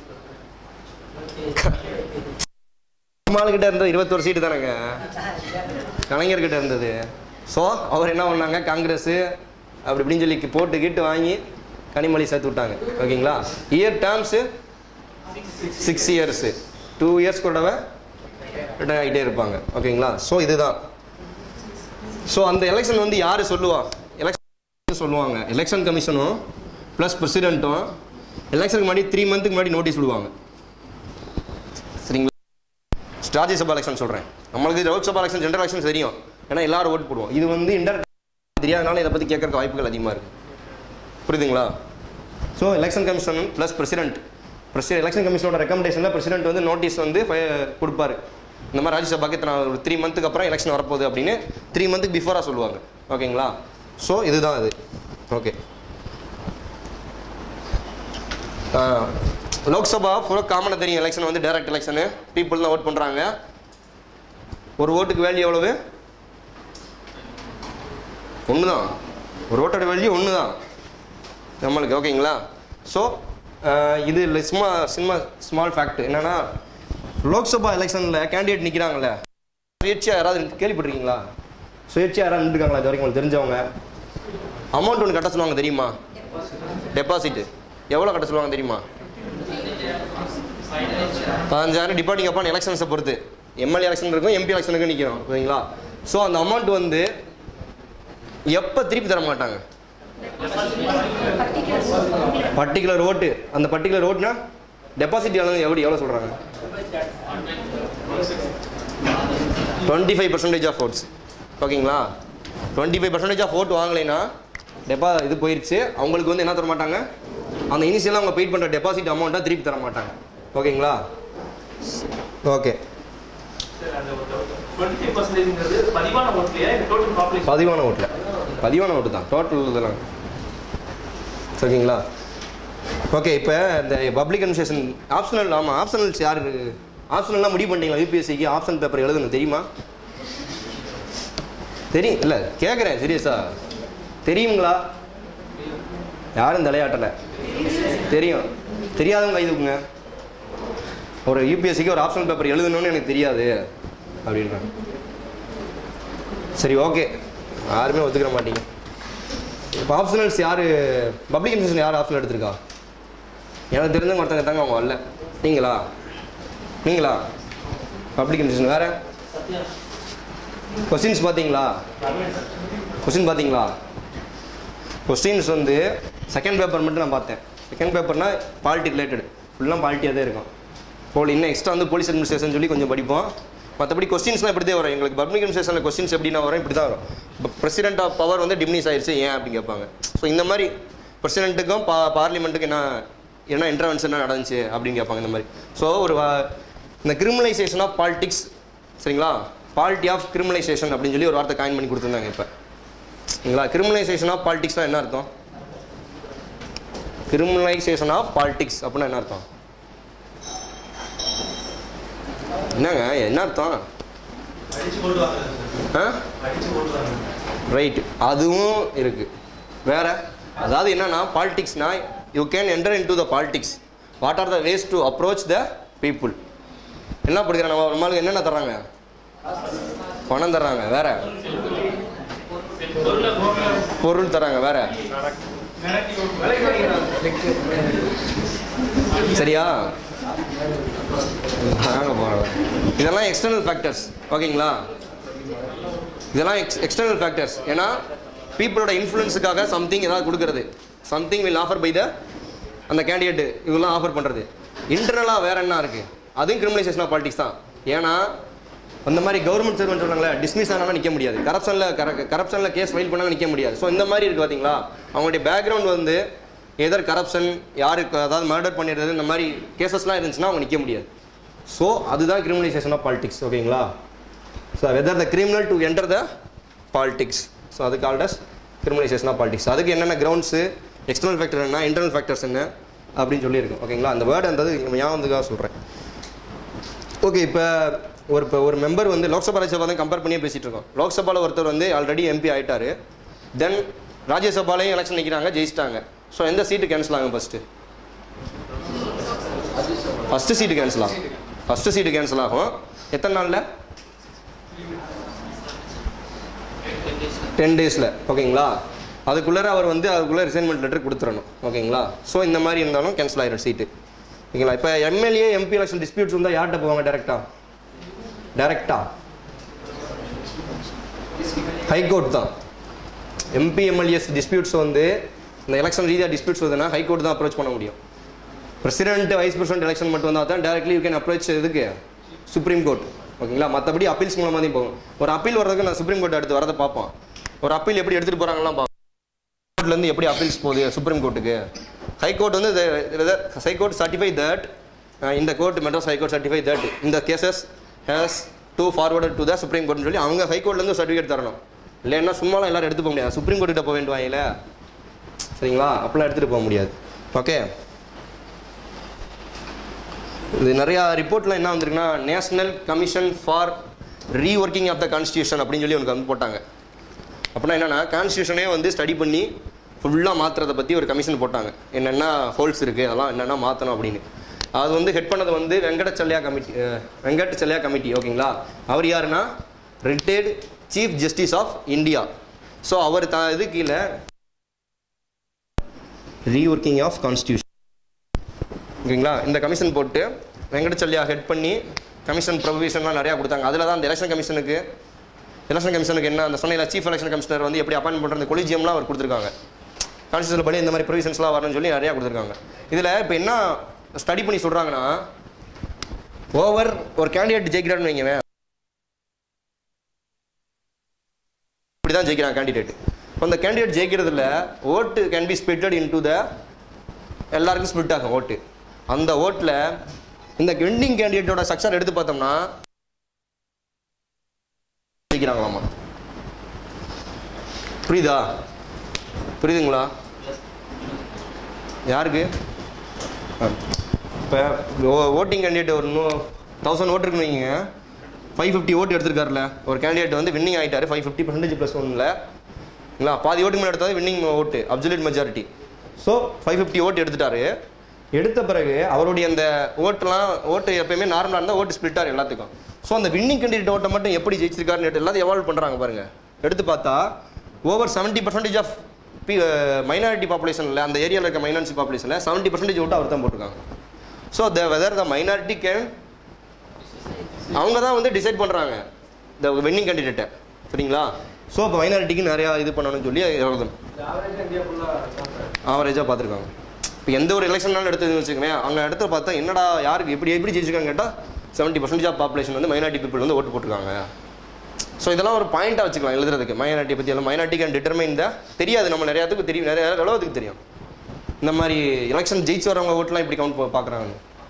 நம்மள்கிட்ட இருந்தது 21 சீட்டு தானேங்க, கலைஞர்கிட்ட இருந்தது. ஸோ அவர் என்ன பண்ணாங்க? காங்கிரஸ் அப்படி இப்படின்னு சொல்லி போட்டு வாங்கி கனிமொழி சேர்த்து விட்டாங்க. ஓகேங்களா? இயர் டேர்ம்ஸு 6 இயர்ஸு, 2 இயர்ஸ் கூடவே ரிட்டர்ன் ஆகிட்டே இருப்பாங்க. ஓகேங்களா? ஸோ இதுதான். ஸோ அந்த எலெக்ஷன் வந்து யார் சொல்லுவா? எலெக்ஷன் சொல்லுவாங்க. எலெக்ஷன் கமிஷனும் ப்ளஸ் பிரசிடென்ட்டும் எலெக்ஷனுக்கு முன்னாடி 3 மந்த்துக்கு முன்னாடி நோட்டீஸ் விடுவாங்க. சரிங்களா? ராஜ்யசபா எலெக்ஷன் சொல்கிறேன். நம்மளுக்கு லோக்சபா எலெக்ஷன், ஜெனரல் எலெக்ஷன் தெரியும், ஏன்னா எல்லாரும் ஓட்டு போடுவோம். இது வந்து இன்டர்நெட் தெரியாதனால இதை பற்றி கேட்கறதுக்கு வாய்ப்புகள் அதிகமாக இருக்குது. புரியுதுங்களா? So election commission plus president, election கமிஷனோட ரெக்கமெண்டேஷனில் பிரசிடென்ட் வந்து நோட்டீஸ் வந்து கொடுப்பாரு. இந்த மாதிரி ராஜ்யசபாக்கு இத்தனை ஒரு 3 மந்த்துக்கு அப்புறம் எலெக்ஷன் வரப்போகுது அப்படின்னு 3 மந்த்துக்கு பிஃபோராக சொல்லுவாங்க. ஓகேங்களா? ஸோ இதுதான் அது. ஓகே, லோக்சபா ஃபுல்லாக காமனாக தெரியும். எலெக்ஷன் வந்து டைரக்ட் எலெக்ஷனு, பீப்புள் தான் ஓட் பண்ணுறாங்க. ஒரு ஓட்டுக்கு வேல்யூ எவ்வளவு? 1 தான். ஒரு ஓட்டோட வேல்யூ 1 தான் நம்மளுக்கு. ஓகேங்களா? ஸோ இது ஸ்மால் ஃபேக்ட் என்னென்னா, லோக்சபா எலெக்ஷனில் கேண்டிடேட் நிற்கிறாங்களே, சுயேட்சையாக யாராவது கேள்விப்பட்டிருக்கீங்களா? சுயேட்சையாக யாராவது நின்றுருக்காங்களா இது வரைக்கும் உங்களுக்கு தெரிஞ்சவங்க? அமௌண்ட் ஒன்று கட்ட சொல்லுவாங்க தெரியுமா? டெபாசிட்டு எவ்வளோ கட்ட சொல்லுவாங்க தெரியுமா? 15,000 டிபார்ட்டிங் அப்பான் எலெக்ஷன்ஸை பொறுத்து. எம்எல்ஏ எலெக்ஷன் இருக்கும், எம்பி எலெக்ஷனுக்கு நிற்கிறோம். ஓகேங்களா? ஸோ அந்த அமௌண்ட் வந்து எப்போ திருப்பி தர மாட்டாங்க? பர்டிகுலர் ஓட்டு. அந்த பர்டிகுலர் ஓட்டுனா டெபாசிட் எவ்வளோ சொல்கிறாங்க? 25% ஆஃப் ஓட்ஸ். ஓகேங்களா? 25% ஆஃப் ஓட்டு வாங்கலைன்னா இது போயிடுச்சு. அவங்களுக்கு வந்து என்ன தர மாட்டாங்க? அந்த இனிஷியலாக அவங்க பெய்ட் பண்ணுற டெபாசிட் அமௌண்ட்டாக திருப்பி தர மாட்டாங்க. ஓகேங்களா? ஓகே, பதிவான ஓட்டு தான் டோட்டல் இதெல்லாம். ஓகேங்களா? ஓகே, இப்போ இந்த பப்ளிக் அட்மினிஸ்ட்ரேஷன் ஆப்ஷனல். ஆமாம், ஆப்ஷனல்ஸ் யார்? ஆப்ஷனல்லாம் முடிவு பண்ணிட்டீங்களா? யூபிஎஸ்சிக்கு ஆப்ஷன் பேப்பர் எழுதணும் தெரியுமா? தெரியும் இல்லை கேட்குறேன் சீரியஸா, தெரியுங்களா? யாரும் தலையாட்டலை. தெரியும். தெரியாதவங்க கை தூக்குங்க. ஒரு யூபிஎஸ்சிக்கு ஒரு ஆப்ஷனல் பேப்பர் எழுதணும்னு எனக்கு தெரியாது அப்படின்றாங்க. சரி ஓகே, யாருமே ஒத்துக்கிற மாட்டீங்க. இப்போ ஆப்ஷனல்ஸ் யார், பப்ளிக் இன்ஸ்டியூஷன் யார் ஆப்ஷனல் எடுத்திருக்கா? எனக்கு தெரிஞ்சவங்க ஒருத்தங்க தாங்க, அவங்க வரல. நீங்களா பப்ளிக் இன்ஸ்டியூஷன்? வேறு கொஸ்டின்ஸ் பார்த்தீங்களா? கொஸ்டின்ஸ் வந்து செகண்ட் பேப்பர் மட்டும் நான் பார்த்தேன். செகண்ட் பேப்பர்னால் பாலிட்டி ரிலேட்டட், ஃபுல்லாக பாலிட்டியாக தான் இருக்கும். போல் இன்னும் எக்ஸ்ட்ரா வந்து போலீஸ் அட்மினிஸ்ட்ரேஷன் சொல்லி கொஞ்சம் படிப்போம். மற்றபடி கொஸ்டின்ஸ்லாம் இப்படி தான் வரும். எங்களுக்கு பப்ளிக் அட்மினிஸ்ட்ரேஷனில் கொஸ்டின்ஸ் எப்படின்னா வரும், இப்படி தான் வரும். இப்போ பிரசிடென்ட் ஆஃப் பவர் வந்து டிமினிஷ் ஆயிடுச்சு ஏன் அப்படின்னு கேட்பாங்க. ஸோ இந்த மாதிரி பிரசிடென்ட்டுக்கும் பார்லிமெண்ட்டுக்கு என்ன இன்டர்வென்ஷன் என்ன நடந்துச்சு அப்படின்னு கேட்பாங்க இந்த மாதிரி. ஸோ இந்த கிரிமினலைசேஷன் ஆஃப் பாலிடிக்ஸ், சரிங்களா, பாலிட்டி ஆஃப் கிரிமினலைசேஷன் அப்படின்னு சொல்லி ஒரு வார்த்தை காயின் பண்ணி கொடுத்துருந்தாங்க. இப்போ சரிங்களா, கிரிமினலைசேஷன் ஆஃப் பாலிடிக்ஸ்னால் என்ன அர்த்தம்? கிரிமினலைசேஷன் ஆஃப் பாலிடிக்ஸ் அப்படின்னா என்ன அர்த்தம்? என்னங்க என்ன அர்த்தம்? ரைட், அதுவும் இருக்கு. வேற அதாவது என்னன்னா, பாலிடிக்ஸ்னா you can enter into the politics. What are the ways to approach the people? என்ன படிக்கிறாங்க நம்மளுக்கு? என்னென்ன தர்றாங்க? பணம் தர்றாங்க. வேற பொருள் தராங்க. வேற சரியா? இதெல்லாம் எக்ஸ்டர்னல் ஃபேக்டர்ஸ். ஓகேங்களா, இதெல்லாம் எக்ஸ்டர்னல் ஃபேக்டர்ஸ். ஏன்னா பீப்புளோட இன்ஃப்ளூயன்ஸுக்காக சம்திங் ஏதாவது கொடுக்கறது, something will offer by the அந்த கேண்டிடேட், இவெல்லாம் ஆஃபர் பண்ணுறது. இன்டர்னலாக வேற என்ன இருக்குது? அதுவும் கிரிமினலைசேஷன் ஆஃப் பாலிடிக்ஸ் தான். ஏன்னா அந்த மாதிரி கவர்மெண்ட் சர்வெண்ட் சொல்கிறாங்களே, டிஸ்மிஸ் ஆனாலும் நிற்க முடியாது, கரப்ஷனில் கேஸ் ஃபைல் பண்ணாலும் நிற்க முடியாது. ஸோ இந்த மாதிரி இருக்குது பார்த்தீங்களா, அவங்களுடைய பேக்ரவுண்ட் வந்து எதர் கரப்ஷன், யாருக்கு அதாவது மர்டர் பண்ணிடுறது, இந்த மாதிரி கேசஸ்லாம் இருந்துச்சுன்னா அவங்க நிற்க முடியாது. ஸோ அதுதான் கிரிமினலைசேஷன் ஆஃப் பாலிடிக்ஸ். ஓகேங்களா, so whether the criminal to enter the politics, so அது called as criminalisation of politics. அதுக்கு என்னென்ன கிரவுண்ட்ஸு, எக்ஸ்டர்னல் ஃபேக்டர் என்ன, இன்டர்னல் ஃபேக்டர்ஸ் என்ன அப்படின்னு சொல்லியிருக்கோம். ஓகேங்களா, அந்த வேர்டு அந்த ஞாபகத்துக்காக சொல்கிறேன். ஓகே, இப்போ ஒரு மெம்பர் வந்து லோக்சபா ராஜ்யசபா தான் கம்பேர் பண்ணியே பேசிகிட்டு இருக்கோம். லோக்சபாவில் ஒருத்தர் வந்து ஆல்ரெடி எம்பி ஆகிட்டார், தென் ராஜ்யசபாலையும் எலெக்ஷன் நிற்கிறாங்க, ஜெயிச்சிட்டாங்க. ஸோ எந்த சீட்டு கேன்சல் ஆகும்? ஃபஸ்ட்டு சீட்டு கேன்சல் ஆகும். ஃபஸ்ட்டு சீட்டு கேன்சல் ஆகும். எத்தனை நாளில்? 10 டேஸில். ஓகேங்களா, அதுக்குள்ளே அவர் வந்து அதுக்குள்ளே ரிசைன்மெண்ட் லெட்டர் கொடுத்துடணும். ஓகேங்களா, ஸோ இந்த மாதிரி இருந்தாலும் கேன்சல் ஆகிடும் சீட்டு. ஓகேங்களா, இப்போ எம்எல்ஏ எம்பி எலெக்ஷன் டிஸ்பியூட்ஸ் வந்தால் யார்கிட்ட போவாங்க? டேரெக்டாக ஹைகோர்ட் தான். எம்பி எம்எல்ஏஸ் டிஸ்பியூட்ஸ் வந்து இந்த எலெக்ஷன் ரீதியாக டிஸ்பியூட்ஸ் வருதுன்னா ஹைகோர்ட் தான் அப்ரோச் பண்ண முடியும். பிரசிடென்ட் வைஸ் பிரசிடென்ட் எலெக்ஷன் மட்டும் வந்தால் தான் டேரக்ட்லி யூ கேன் அப்ரோச் இதுக்கு சுப்ரீம் கோர்ட். ஓகேங்களா, மற்றபடி அப்பீல்ஸ் மூலமாக தான் போகும். ஒரு அப்பீல் வரதுக்கு நான் சுப்ரீம் கோர்ட் எடுத்து வரதை பார்ப்போம். ஒரு அப்பீல் எப்படி எடுத்துகிட்டு போகிறாங்கலாம் பார்ப்போம். கோர்ட்லேருந்து எப்படி அப்பீல்ஸ் போகுது சுப்ரீம் கோர்ட்டுக்கு. ஹைகோர்ட் வந்து ஹைகோர்ட் சர்டிஃபை தட் இந்த court Madras high court certify that இந்த cases has to forward to the supreme கோர்ட்னு சொல்லி அவங்க ஹைகோர்ட்லேருந்து சர்டிஃபிகேட் தரணும். இல்லைன்னா சும்மாலாம் எல்லாரும் எடுத்து போக முடியாது, சுப்ரீம் கோர்ட்டுகிட்ட போக வேண்டுவாங்கல்ல, சரிங்களா, அப்பெல்லாம் எடுத்துகிட்டு போக முடியாது. ஓகே, இது நிறையா ரிப்போர்ட்டில் என்ன வந்திருக்குன்னா, national commission for reworking of the constitution அப்படின்னு சொல்லி ஒன்று வந்து போட்டாங்க. அப்படின்னா என்னென்னா, கான்ஸ்டியூஷனே வந்து ஸ்டடி பண்ணி ஃபுல்லாக மாற்றுறதை பற்றி ஒரு கமிஷன் போட்டாங்க. என்னென்ன ஹோல்ஸ் இருக்குது, அதெல்லாம் என்னென்ன மாற்றணும் அப்படின்னு. அது வந்து ஹெட் பண்ணது வந்து வெங்கடச்செல்லையா கமிட்டி. ஓகேங்களா, அவர் யாருன்னா retired chief justice of India. So அவர் இது கீழே ரீஒர்க்கிங் ஆஃப் கான்ஸ்டியூஷன். ஓகேங்களா, இந்த கமிஷன் போட்டு வெங்கடச்செல்லையா ஹெட் பண்ணி கமிஷன் ப்ரொவிஷன்லாம் நிறையா கொடுத்தாங்க. அதில் தான் அந்த எலெக்ஷன் கமிஷனுக்கு என்ன அந்த சொன்ன சீஃப் எலெக்ஷன் கமிஷனர் வந்து எப்படி அப்பாயின்ட் பண்ணுறது கொலிஜியம்லாம் அவர் கொடுத்துருக்காங்க. கான்ஸ்டியூஷன் படி இந்த மாதிரி ப்ரொவிஷன்ஸ்லாம் வரணும்னு சொல்லி நிறையா கொடுத்துருக்காங்க. இதில் இப்போ என்ன ஸ்டடி பண்ணி சொல்கிறாங்கன்னா, ஒரு கேண்டிடேட் ஜெயிக்கிறான்னு வைங்க, இப்படி தான் ஜெயிக்கிறாங்க கேண்டிடேட். இப்போ அந்த கேண்டிடேட் ஜெயிக்கிறதுல vote can be splitted into the எல்லாருக்கும் ஸ்பிளிட் ஆகும் ஓட்டு. அந்த ஓட்டில் இந்த வின்னிங் கேண்டிடேட்டோட சக்ஸர் எடுத்து பார்த்தோம்னா ஜெயிக்கிறாங்களாமா. புரியுதுங்களா? யாருக்கு? இப்போ ஓட்டிங் கேண்டிடேட் ஒரு 1000 ஓட்டு இருக்குன்னு வைங்க, 550 ஓட்டு எடுத்திருக்காருல ஒரு கேண்டிடேட் வந்து வின்னிங் ஆகிட்டாரு 550% +1 இல்லைங்களா, பாதி ஓட்டுக்கு மேலே எடுத்தாது winning vote absolute majority. So 550 vote எடுத்துட்டாரு. எடுத்த பிறகு அவருடைய அந்த ஓட்டு எப்பயுமே நார்மலாக இருந்தால் ஓட்டு ஸ்பிளிட்டார் எல்லாத்துக்கும். ஸோ அந்த வின்னிங் கேண்டிடேட் ஓட்டை மட்டும் எப்படி ஜெயிச்சிருக்காருன்னு எல்லாத்தையும் எவால்வ் பண்ணுறாங்க பாருங்கள். எடுத்து பார்த்தா ஓவர் 70% ஆஃப் மைனாரிட்டி பாப்புலேஷனில் அந்த ஏரியாவில் இருக்க மைனாரிட்டி பாப்புலேஷனில் 70% ஓட்டு அவர் தான் போட்டிருக்காங்க. So whether the minority can அவங்க தான் வந்து டிசைட் பண்ணுறாங்க த வின்னிங் கேண்டிடேட்டை, சரிங்களா. ஸோ அப்போ மைனாரிட்டிக்கு நிறையா இது பண்ணணும்னு சொல்லி எழுதணும். ஆவரேஜாக பார்த்துருக்காங்க. இப்போ எந்த ஒரு எலெக்ஷன்னாலும் எடுத்ததுன்னு வச்சுக்கோங்களேன், அங்கே இடத்துல பார்த்தா என்னடா யாருக்கு எப்படி ஜெயிச்சிருக்காங்க கேட்டால் 70% ஆஃப் பாப்புலேஷன் வந்து மைனாரிட்டி பீப்புள் வந்து ஓட்டு போட்டிருக்காங்க. ஸோ இதெல்லாம் ஒரு பாயிண்ட்டாக வச்சுக்கலாம் எழுதுறதுக்கு. மைனாரிட்டி பற்றி எல்லாம் மைனாரிட்டி கேன் டிட்டர்மைன் த தெரியாது நம்ம நிறையாத்துக்கு தெரியும், நிறைய அளவுக்கு தெரியும். இந்த மாதிரி எலெக்ஷன் ஜெயிச்சு வரவங்க ஓட்டுலாம் இப்படி கவுண்ட் பார்க்குறாங்க.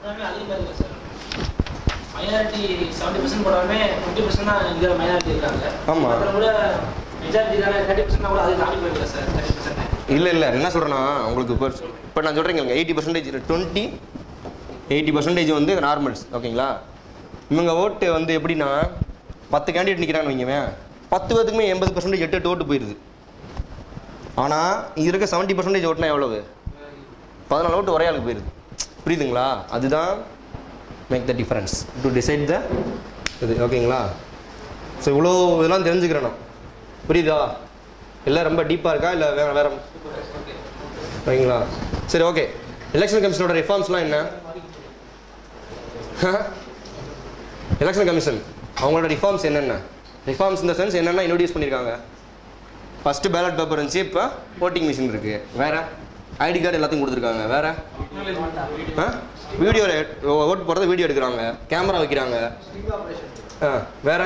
மைனாரிட்டி 70% போடாமே 20% தான் இங்க மைனாரிட்டி இருக்காங்க. ஆமா. அதனால கூட மெஜாரிட்டி தான 30% கூட அது தாண்டி போயிடுது சார் 30%. இல்ல என்ன சொல்றேன்னா உங்களுக்கு இப்போ நான் சொல்றேங்க 80% 80% வந்து நார்மல்ஸ், ஓகேங்களா. இவங்க ஓட்டு வந்து எப்படின்னா 10 கேண்டிடேட் நிற்கிறான்னு வைங்கவேன், 10 பேருக்குமே 80% 8 ஓட்டு போயிடுது. ஆனால் இது இருக்க 70% ஓட்டுனா எவ்வளவு 14 ஓட்டு ஒரே ஆளுக்கு போயிடுது. புரியுதுங்களா? அதுதான் make the difference to decide the இது, ஓகேங்களா. ஸோ இவ்வளோ இதெல்லாம் தெரிஞ்சுக்கிறேன் நான், புரியுதா? எல்லாம் ரொம்ப டீப்பாக இருக்கா இல்லை வேற ஓகேங்களா? சரி, ஓகே. எலெக்ஷன் கமிஷனோட ரிஃபார்ம்ஸ்லாம் என்ன? எலெக்ஷன் கமிஷன் அவங்களோட ரிஃபார்ம்ஸ் என்னென்ன? ரிஃபார்ம்ஸ் இந்த சென்ஸ் என்னென்ன இன்ட்ரோடியூஸ் பண்ணியிருக்காங்க? ஃபஸ்ட்டு பேலட் பேப்பர் இருந்துச்சு, இப்போ ஓட்டிங் மிஷின் இருக்குது. வேறு ஐடி கார்டு எல்லாத்தையும் கொடுத்துருக்காங்க. வேறு வீடியோ ஓட்டு போடுறது வீடியோ எடுக்கிறாங்க, கேமரா வைக்கிறாங்க. வேறு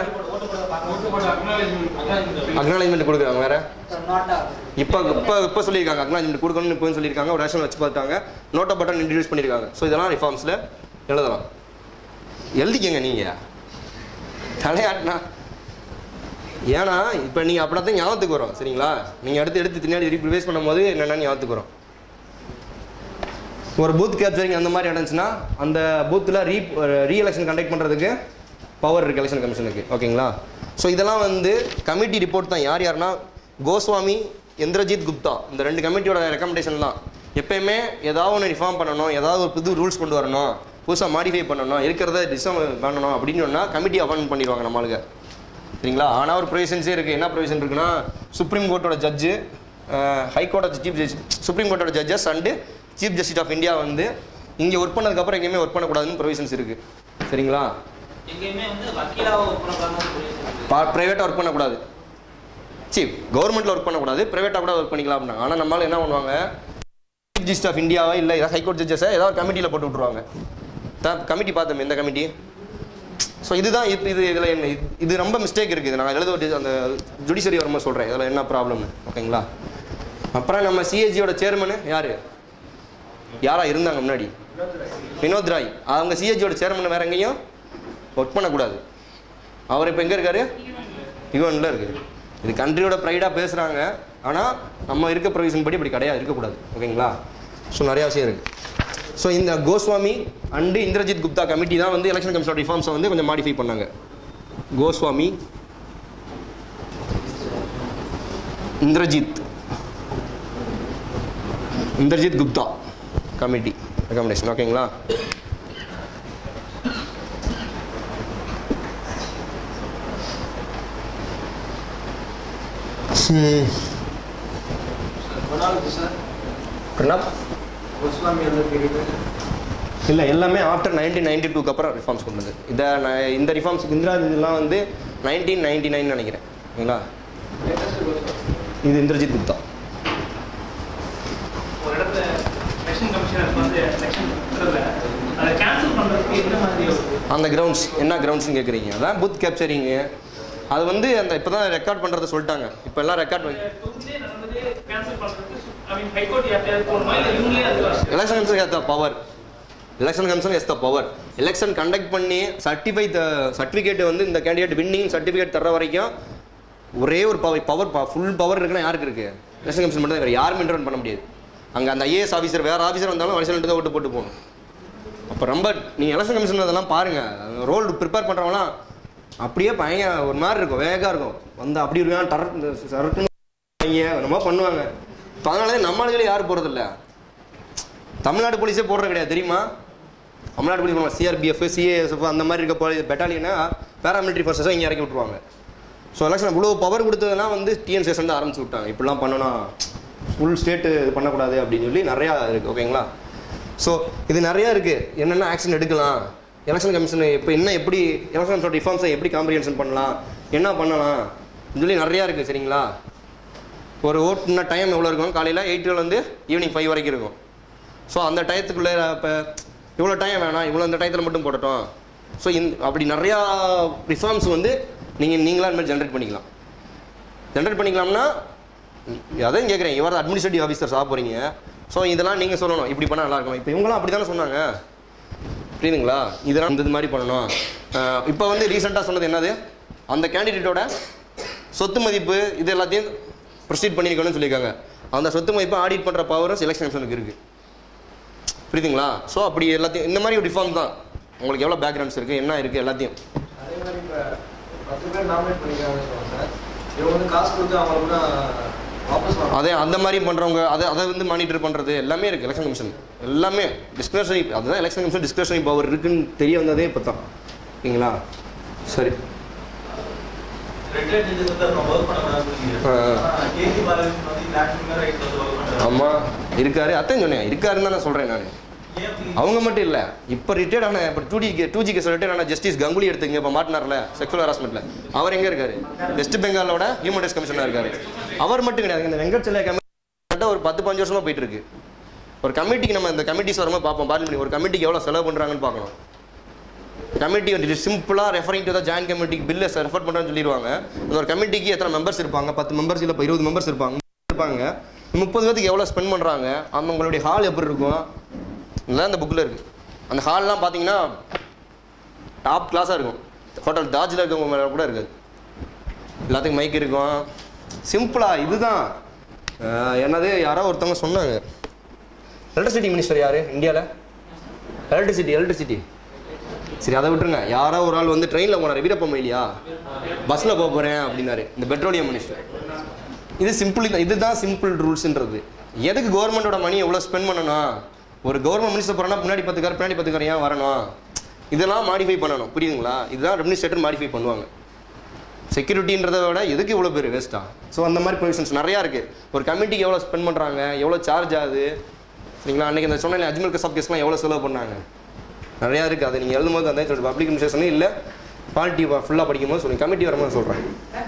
அக்னாலஜ்மெண்ட் கொடுக்குறாங்க. வேறு இப்போ சொல்லியிருக்காங்க அக்னாலஜ்மெண்ட் கொடுக்கணும்னு இப்போ சொல்லியிருக்காங்க. ஒரு ரேஷன் வச்சு பார்த்தாங்க, நோட்டா பட்டன் இன்ட்ரடியூஸ் பண்ணியிருக்காங்க. ஸோ இதெல்லாம் ரிஃபார்ம்ஸில் எழுதலாம். எழுதிக்கங்க நீங்கள் தலையாட்டினா. ஏன்னா இப்போ நீங்கள் அப்படின்னா தான் ஞாபகத்துக்கு வரும், சரிங்களா. நீங்கள் எடுத்து பின்னாடி ரிவைஸ் பண்ணும்போது என்னென்னு ஞாபகத்துக்கு வரும். ஒரு பூத் கேப்சரிங் அந்த மாதிரி நடந்துச்சுன்னா அந்த பூத்தில் ரீஎலெக்ஷன் கண்டக்ட் பண்ணுறதுக்கு பவர் இருக்குது எலெக்ஷன் கமிஷனுக்கு, ஓகேங்களா. ஸோ இதெல்லாம் வந்து கமிட்டி ரிப்போர்ட் தான். யாருன்னா கோஸ்வாமி, இந்திரஜித் குப்தா, இந்த 2 கமிட்டியோட ரெக்கமெண்டேஷன்லாம். எப்பயுமே ஏதாவது ஒன்று ரிஃபார்ம் பண்ணணும், ஏதாவது ஒரு புது ரூல்ஸ் கொண்டு வரணும், புதுசாக மாடிஃபை பண்ணணும், இருக்கிறத டிசம் பண்ணணும் அப்படின்னு சொன்னால் கமிட்டி அப்பாயின்ட் பண்ணிடுவாங்க நம்மளுக்கு, சரிங்களா. ஆனால் ஒரு ப்ரொவிஷன்ஸே இருக்குது. என்ன ப்ரொவிஷன் இருக்குன்னா, சுப்ரீம் கோர்ட்டோட ஜட்ஜு, ஹைகோர்ட்டோட சீஃப் ஜட்ஜ், சுப்ரீம் கோர்ட்டோட judges and chief justice of India வந்து இங்கே ஒர்க் பண்ணதுக்கப்புறம் எங்கேயுமே ஒர்க் பண்ணக்கூடாதுன்னு ப்ரொவிஷன்ஸ் இருக்குது, சரிங்களா. ப்ரைவேட்டாக ஒர்க் பண்ணக்கூடாது, கவர்மெண்ட்டில் ஒர்க் பண்ணக்கூடாது, ப்ரைவேட்டாக கூட ஒர்க் பண்ணிக்கலாம் அப்படின்னா. ஆனால் நம்மளால் என்ன பண்ணுவாங்க, சீஃப் ஜஸ்டிஸ் ஆஃப் இந்தியாவை இல்லை ஏதாவது ஹைகோர்ட் ஜட்ஜஸை ஏதாவது கமிட்டியில் போட்டு விட்ருவாங்க. கமிட்டி பார்த்தோம் எந்த கமிட்டி. ஸோ இதுதான் இதில் என்ன இது ரொம்ப மிஸ்டேக் இருக்குது. நான் எழுத அந்த ஜுடிஷரி வரும்போது சொல்கிறேன் இதில் என்ன ப்ராப்ளம்னு, ஓகேங்களா. அப்புறம் நம்ம சிஏஜியோட சேர்மனு யாரா இருந்தாங்க முன்னாடி? வினோத் ராய். அவங்க சிஏஜியோட சேர்மன் வேற எங்கேயும் ஒர்க் பண்ணக்கூடாது. அவர் இப்போ எங்கே இருக்காரு? யுஎன்ல இருக்குது. இது கண்ட்ரியோட ப்ரைடாக பேசுகிறாங்க. ஆனால் நம்ம இருக்க ப்ரொவிஷன் படி இப்படி கிடையாது, இருக்கக்கூடாது, ஓகேங்களா. ஸோ நிறையா விஷயம் இருக்குது. ஸோ இந்த கோஸ்வாமி அண்டு இந்திரஜித் குப்தா கமிட்டி தான் வந்து எலெக்ஷன் கமிஷனோட ரிஃபார்ம்ஸை வந்து கொஞ்சம் மாடிஃபை பண்ணாங்க. கோஸ்வாமி, இந்திரஜித் குப்தா கமிட்டி ரெக்கமெண்டேஷன், ஓகேங்களா. பிரணப் இல்லை, எல்லாமே ஆஃப்டர் 1992 அப்புறம் ரிஃபார்ம்ஸ் கொண்டு வந்து. இந்த ரிஃபார்ம்ஸ் இந்திரா இதெல்லாம் வந்து 1999 நினைக்கிறேன், ஓகேங்களா. இது இந்திரஜித் குப்தா. அந்த கிரவுண்ட்ஸ் என்ன கிரவுண்ட்ஸ்னு கேட்குறீங்க? அதான் பூத் கேப்சரிங்கு. அது வந்து அந்த இப்போ தான் ரெக்கார்ட் பண்ணுறதை சொல்லிட்டாங்க. இப்போ எல்லாம் record election commission has the power. Election commission has the power. Election conduct பண்ணி சர்டிஃபிகேட் வந்து இந்த கேண்டிடேட் வின்னிங் சர்டிஃபிகேட் தர வரைக்கும் ஒரே ஒரு ஃபுல் பவர் இருக்குன்னா யாருக்கு இருக்குது? எலெக்ஷன் கமிஷன் மட்டும் தான். வேறு யாருமே இன்டர்வென்ட் பண்ண முடியாது. அங்கே அந்த ஐஏஎஸ் ஆஃபீஸர் வேறு ஆஃபீஸர் வந்தாலும் வரிசையில் தான் ஓட்டு போட்டு போகணும். அப்போ ரொம்ப நீங்கள் எலெக்ஷன் கமிஷன் அதெல்லாம் பாருங்கள். ரோல் ப்ரிப்பேர் பண்ணுறவங்களாம் அப்படியே பயங்கர ஒரு மாதிரி இருக்கும், வேகாக இருக்கும். வந்து அப்படி இருக்கான் சரட்டுன்னு என்னமோ பண்ணுவாங்க. இப்போ அதனால தான் நம்ம ஆளுகளே யாரும் போகிறதில்ல. தமிழ்நாடு போலீஸே போடுறது கிடையாது தெரியுமா? தமிழ்நாடு போலீஸ் பண்ணுவாங்க, சிஆர்பிஎஃப், சிஏஎஸ்எஃப் அந்த மாதிரி இருக்க பெட்டாலியனா பேராமிலிட்டரி ஃபோர்ஸஸாக இங்கே இறக்கி விட்டுருவாங்க. ஸோ எலெக்ஷன் இவ்வளோ பவர் கொடுத்ததுலாம் வந்து டிஎன் சேஷன் ஆரம்பிச்சு விட்டாங்க. இப்படிலாம் பண்ணணும், ஃபுல் ஸ்டேட்டு இது பண்ணக்கூடாது அப்படின்னு சொல்லி நிறையா இருக்குது. ஓகேங்களா? ஸோ இது நிறையா இருக்குது. என்னென்ன ஆக்ஷன் எடுக்கலாம், எலெக்ஷன் கமிஷன் இப்போ என்ன, எப்படி எலெக்ஷன் கமிஷன் ரிஃபார்ம்ஸை எப்படி காம்ப்ரிஹென்ஷன் பண்ணலாம், என்ன பண்ணலாம் சொல்லி நிறையா இருக்குது. சரிங்களா? ஒரு ஓட்டுன டைம் எவ்வளோ இருக்கும், காலையில் 8 ஈவினிங் 5 வரைக்கும் இருக்கும். ஸோ அந்த டயத்துக்குள்ளே இப்போ இவ்வளோ டைம் வேணாம், இவ்வளோ அந்த டயத்தில் மட்டும் போடட்டும். ஸோ அப்படி நிறையா ரிஃபார்ம்ஸ் வந்து நீங்களாக இந்த மாதிரி ஜென்ரேட் பண்ணிக்கலாம்னா அதையும் கேட்குறேன். இவர் அட்மினிஸ்ட்ரேட்டிவ் ஆஃபீஸர்ஸ் ஆக போகிறீங்க. ஸோ இதெல்லாம் நீங்கள் சொல்லணும், இப்படி பண்ணால் நல்லாயிருக்கும். இப்போ இவங்களாம் அப்படி தானே சொன்னாங்க, புரியுதுங்களா? இதெல்லாம் இந்த மாதிரி பண்ணணும். இப்போ வந்து ரீசெண்டாக சொன்னது என்னது, அந்த கேண்டிடேட்டோட சொத்து மதிப்பு இது எல்லாத்தையும் ப்ரொசீட் பண்ணியிருக்கணும்னு சொல்லியிருக்காங்க. அந்த சொத்து மதிப்பை ஆடிட் பண்ணுற பவரும் எலெக்ஷன் கமிஷனுக்கு இருக்குது, புரியுதுங்களா? ஸோ அப்படி எல்லாத்தையும் இந்த மாதிரி ஒரு ரிஃபார்ம் தான். உங்களுக்கு எவ்வளோ பேக்ரவுண்ட்ஸ் இருக்குது, என்ன இருக்குது எல்லாத்தையும். அதே மாதிரி இப்போ 10 பேர் நாமினேட் பண்ணிக்கிறாங்க சார், இவங்க வந்து காசு கொடுத்து அவங்களுக்கு வாபஸ் அதே அந்த மாதிரி பண்ணுறவங்க அதை வந்து மானிட்டர் பண்ணுறது எல்லாமே இருக்குது எலெக்ஷன் கமிஷன். எல்லாமே டிஸ்கிரிப்ஷனரி, அதுதான் எலெக்ஷன் கமிஷன் டிஸ்கிரிப்ஷனரி பவர் இருக்குன்னு தெரிய வந்ததே இப்போ தான். ஓகேங்களா? சரி. ஆமாம் இருக்காரு, அத்தையும் சொன்னேன் இருக்காருன்னு தான் நான் சொல்கிறேன். நான் அவங்க மட்டும் இல்லை, இப்போ ரிட்டையர்ட் ஆன இப்போ 2G கேஸ் ரிட்டையர்ட் ஆன ஜஸ்டிஸ் கங்குலி எடுத்துங்க. இப்போ மாட்டினார்ல செக்ஷுவல் ஹராஸ்மெண்ட்டில், அவர் எங்கே இருக்காரு? வெஸ்ட் பெங்காலோட ஹியூமன் ரைட்ஸ் கமிஷனாக இருக்காரு. அவர் மட்டும் கிடையாது, இந்த வெங்கட்செல்லையா கமிட்டி ஒரு 10-15 வருஷமாக போயிட்டு இருக்கு. ஒரு கமிட்டிக்கு நம்ம இந்த கமிட்டிஸ் வரும்போது பார்ப்போம், பார்லிமெண்ட் ஒரு கமிட்டிக்கு எவ்வளோ செலவு பண்ணுறாங்கன்னு பார்க்கணும். கமிட்டி சிம்பிளாக ரெஃபரிங் டு த ஜாயின்ட் கமிட்டிக்கு பில்லை ரெஃபர் பண்ணுறேன்னு சொல்லிடுவாங்க. அந்த ஒரு கமிட்டிக்கு எத்தனை மெம்பர்ஸ் இருப்பாங்க, 10 மெம்பர்ஸ் இல்லை, இப்போ 20 மெம்பர்ஸ் இருப்பாங்க. 30 பேருக்கு எவ்வளோ ஸ்பெண்ட் பண்ணுறாங்க, அவங்களுடைய ஹால் எப்படி இருக்கும், இதெல்லாம் இந்த புக்கில் இருக்குது. அந்த ஹால்லாம் பார்த்தீங்கன்னா டாப் கிளாஸாக இருக்கும். ஹோட்டல் தாஜில் இருக்கவங்க மேலே கூட இருக்காது. எல்லாத்துக்கும் மைக் இருக்கும். சிம்பிளாக இதுதான். என்னது யாரோ ஒருத்தவங்க சொன்னாங்க, எலக்ட்ரிசிட்டி மினிஸ்டர் யார் இந்தியாவில்? எலக்ட்ரிசிட்டி சரி அதை விட்டுருங்க. யாரோ ஒரு ஆள் வந்து ட்ரெயினில் போனார், வீரப்ப மொய்லியா, பஸ்ஸில் போக போகிறேன் அப்படின்னாரு, இந்த பெட்ரோலியம் மினிஸ்டர். இது சிம்பிள், இதுதான் சிம்பிள் ரூல்ஸுன்றது. எதுக்கு கவர்மெண்ட்டோட மணி எவ்வளோ ஸ்பெண்ட் பண்ணணும்? ஒரு கவர்மெண்ட் மினிஸ்டர் போகிறோன்னா பின்னாடி 10 கார் ஏன் வரணும்? இதெல்லாம் மாடிஃபை பண்ணணும், புரியுதுங்களா? இதுதான் அட்மினிஸ்ட்ரேட்டர் மாடிஃபை பண்ணுவாங்க. செக்யூரிட்டின்றதை விட எதுக்கு இவ்வளோ பேர் வேஸ்ட்டா? ஸோ அந்த மாதிரி ப்ரொவிஷன்ஸ் நிறையா இருக்குது. ஒரு கமிட்டிக்கு எவ்வளோ ஸ்பெண்ட் பண்ணுறாங்க, எவ்வளோ சார்ஜ் ஆகுது, சரிங்களா? அன்றைக்கி அந்த சொன்ன அஜ்மல் கசாப் கேஸ்லாம் எவ்வளோ செலவு பண்ணாங்க, நிறையா இருக்குது. அதை நீங்கள் எழுதும்போது அந்த பப்ளிக் அட்மினிஸ்ட்ரேஷனே இல்லை, பாலிட்டி ஃபுல்லாக படிக்கும்போது சொல்லுங்கள். கமிட்டி வரும்போது சொல்கிறேன்.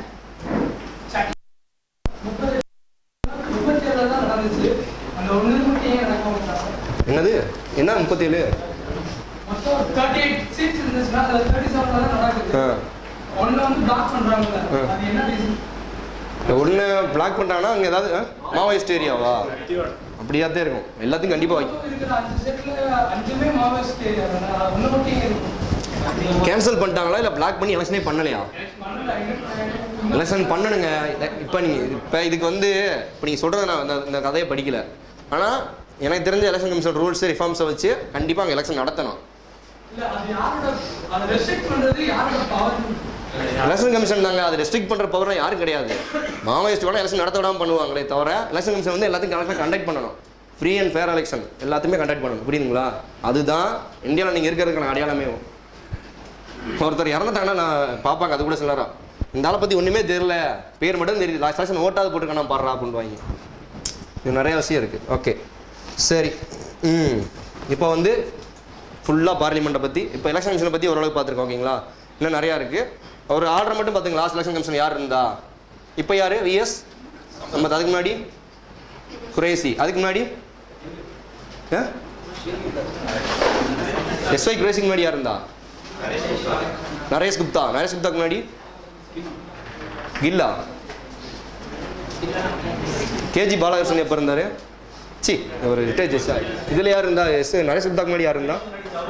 என்னது என்ன 37 ஒன்று பிளாக் பண்ணுறாங்கன்னா அங்கே ஏதாவது மாவோயிஸ்ட் ஏரியாவா? அப்படியா தான் இருக்கும். எல்லாத்தையும் கண்டிப்பாக வைக்கும். கேன்சல் பண்ணிட்டாங்களா இல்லை பிளாக் பண்ணி எலெக்ஷனே பண்ணலையா? எலெக்ஷன் பண்ணணுங்க. இப்போ இதுக்கு வந்து இப்போ நீங்கள் சொல்கிறத நான் இந்த கதையை படிக்கல. ஆனால் எனக்கு தெரிஞ்ச எலெக்ஷன் கமிஷன் ரூல்ஸ் ரிஃபார்ம்ஸை வச்சு கண்டிப்பாக அங்கே எலெக்ஷன் நடத்தணும். எலெக்ஷன் கமிஷன் தாங்க அதை ரெஸ்ட்ரிக்ட் பண்ணுற பவர் யாரும் கிடையாது. மாவோயிஸ்ட் கூட எலெக்ஷன் நடத்த விடாமல் பண்ணுவாங்களே தவிர எலெக்ஷன் கமிஷன் வந்து எல்லாத்தையும் எலெக்ஷன் கண்டக்ட் பண்ணணும். ஃப்ரீ அண்ட் ஃபேர் எலெக்ஷன் எல்லாத்தையுமே கண்டக்ட் பண்ணணும், புரியுதுங்களா? அதுதான் இந்தியாவில் நீங்கள் இருக்கிறதுக்கான அடையாளமே. ஒருத்தர் இறந்துட்டாங்கன்னா நான் பார்ப்பாங்க, அது கூட சிலரா இந்த ஆளை பற்றி ஒன்றுமே தெரியல, பேர் மட்டும் தெரியுது, லாஸ்ட் எலெக்ஷன் ஓட்டாவது போட்டுருக்கானா பாடுறா அப்படின்வாங்க. இது நிறைய விஷயம் இருக்குது. ஓகே சரி. இப்போ வந்து ஃபுல்லாக பார்லிமெண்ட்டை பற்றி, இப்போ எலெக்ஷன் கமிஷனை பற்றி ஓரளவுக்கு பார்த்துருக்கோம். ஓகேங்களா? இன்னும் நிறையா இருக்குது. ஒரு ஆர்டர் மட்டும் பார்த்துங்க. லாஸ்ட் எலெக்ஷன் கமிஷன் யார் இருந்தா? இப்போ யார்? விஎஸ் நம்ம. அதுக்கு முன்னாடி குரேசி. அதுக்கு முன்னாடி எஸ்ஒய் குரேசிக்கு முன்னாடி யார் இருந்தா? நரேஷ் குப்தா. நரேஷ் குப்தாக்கு முன்னாடி கில்லா. கேஜி பாலகிருஷ்ணன் எப்போ இருந்தார்? சி ஒரு ரிட்டையர் ஜட்ஜா. இதில் யார் இருந்தா? நரேஷ் குப்தாக்கு முன்னாடி யார் இருந்தா?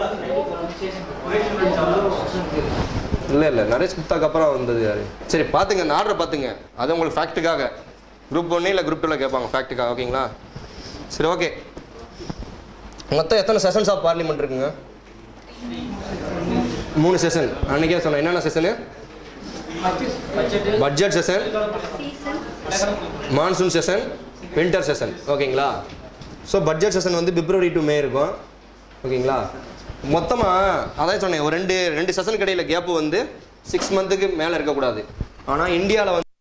இல்லை நரேஷ் குப்தாக்கு அப்புறம் வந்தது யார்? சரி பார்த்துங்க, இந்த ஆர்டரை பார்த்துங்க. அது உங்களுக்கு ஃபேக்ட்டுக்காக. குரூப் 1 இல்லை குரூப் 2 கேட்பாங்க ஃபேக்ட்டுக்காக. ஓகேங்களா? சரி ஓகே. மொத்தம் எத்தனை செஷன்ஸ் ஆஃப் பார்லிமெண்ட் இருக்குங்க? 3 செஷன். அன்றைக்கே சொன்னேன். என்னென்ன session? Budget session, monsoon session, winter session. ஓகேங்களா? ஸோ பட்ஜெட் செஷன் வந்து பிப்ரவரி டு மே இருக்கும். ஓகேங்களா? மொத்தமாக அதான் சொன்னேன், ஒரு ரெண்டு செஷனுக்கு இடையில் கேப்பு வந்து 6 மந்த்துக்கு மேலே இருக்கக்கூடாது. ஆனால் இந்தியாவில் வந்து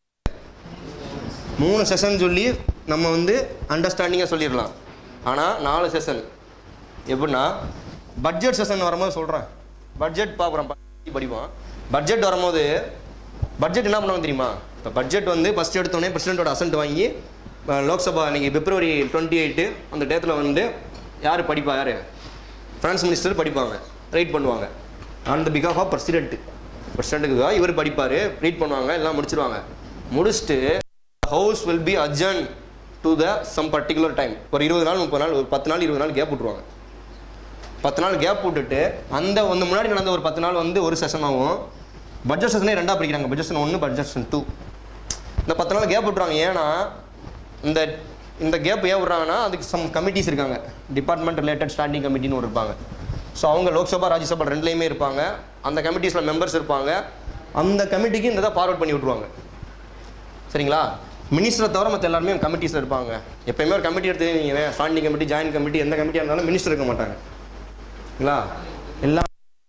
3 செஷன் சொல்லி நம்ம வந்து அண்டர்ஸ்டாண்டிங்காக சொல்லிடலாம். ஆனால் 4 செஷன் எப்படின்னா, பட்ஜெட் செஷன் வரும்போது சொல்கிறேன், பட்ஜெட் பார்க்குறோம் படிப்போம். பட்ஜெட் வரும்போது பட்ஜெட் என்ன பண்ணுவாங்க தெரியுமா? இப்போ பட்ஜெட் வந்து ஃபஸ்ட் எடுத்தோடனே பிரசிடென்ட்டோட அசன்ட் வாங்கி லோக்சபா இன்றைக்கி பிப்ரவரி 28 அந்த டேத்தில் வந்து யார் படிப்பா? யார்? ஃபினான்ஸ் மினிஸ்டர் படிப்பாங்க, ரைட் பண்ணுவாங்க. ஆன் த பிகாஃப் ஆஃப் பிரசிடென்ட்டுக்கு இவர் படிப்பார், ரீட் பண்ணுவாங்க, எல்லாம் முடிச்சிருவாங்க. முடிச்சுட்டு house will be adjourn to the some particular time. ஒரு 20 நாள் 30 நாள், ஒரு 10 நாள் 20 நாள் கேப் விட்ருவாங்க. 10 நாள் கேப் விட்டுட்டு அந்த முன்னாடி நடந்த ஒரு 10 நாள் வந்து ஒரு செஷனாகவும், பட்ஜெட் செஷனே 2ஆக பிரிக்கிறாங்க. Budget session 1, budget session 2. இந்த 10 நாள் கேப் விட்றாங்க. ஏன்னா இந்த கேப் ஏன் விட்றாங்கன்னா, அதுக்கு சம் கமிட்டிஸ் இருக்காங்க, டிபார்ட்மெண்ட் ரிலேட்டட் ஸ்டாண்டிங் கமிட்டின்னு ஒரு இருப்பாங்க. ஸோ அவங்க லோக்சபா ராஜ்யசபா ரெண்டுலேயுமே இருப்பாங்க. அந்த கமிட்டிஸில் மெம்பர்ஸ் இருப்பாங்க. அந்த கமிட்டிக்கு இந்த தான் ஃபார்வர்ட் பண்ணி விட்ருவாங்க. சரிங்களா? மினிஸ்டரை தவிர மற்ற எல்லாருமே கமிட்டிஸில் இருப்பாங்க. எப்பயுமே ஒரு கமிட்டி எடுத்து நீங்கள் ஸ்டாண்டிங் கமிட்டி, ஜாயின்ட் கமிட்டி, எந்த கமிட்டியாக இருந்தாலும் மினிஸ்டர் இருக்க மாட்டாங்க. சரிங்களா? எல்லாம்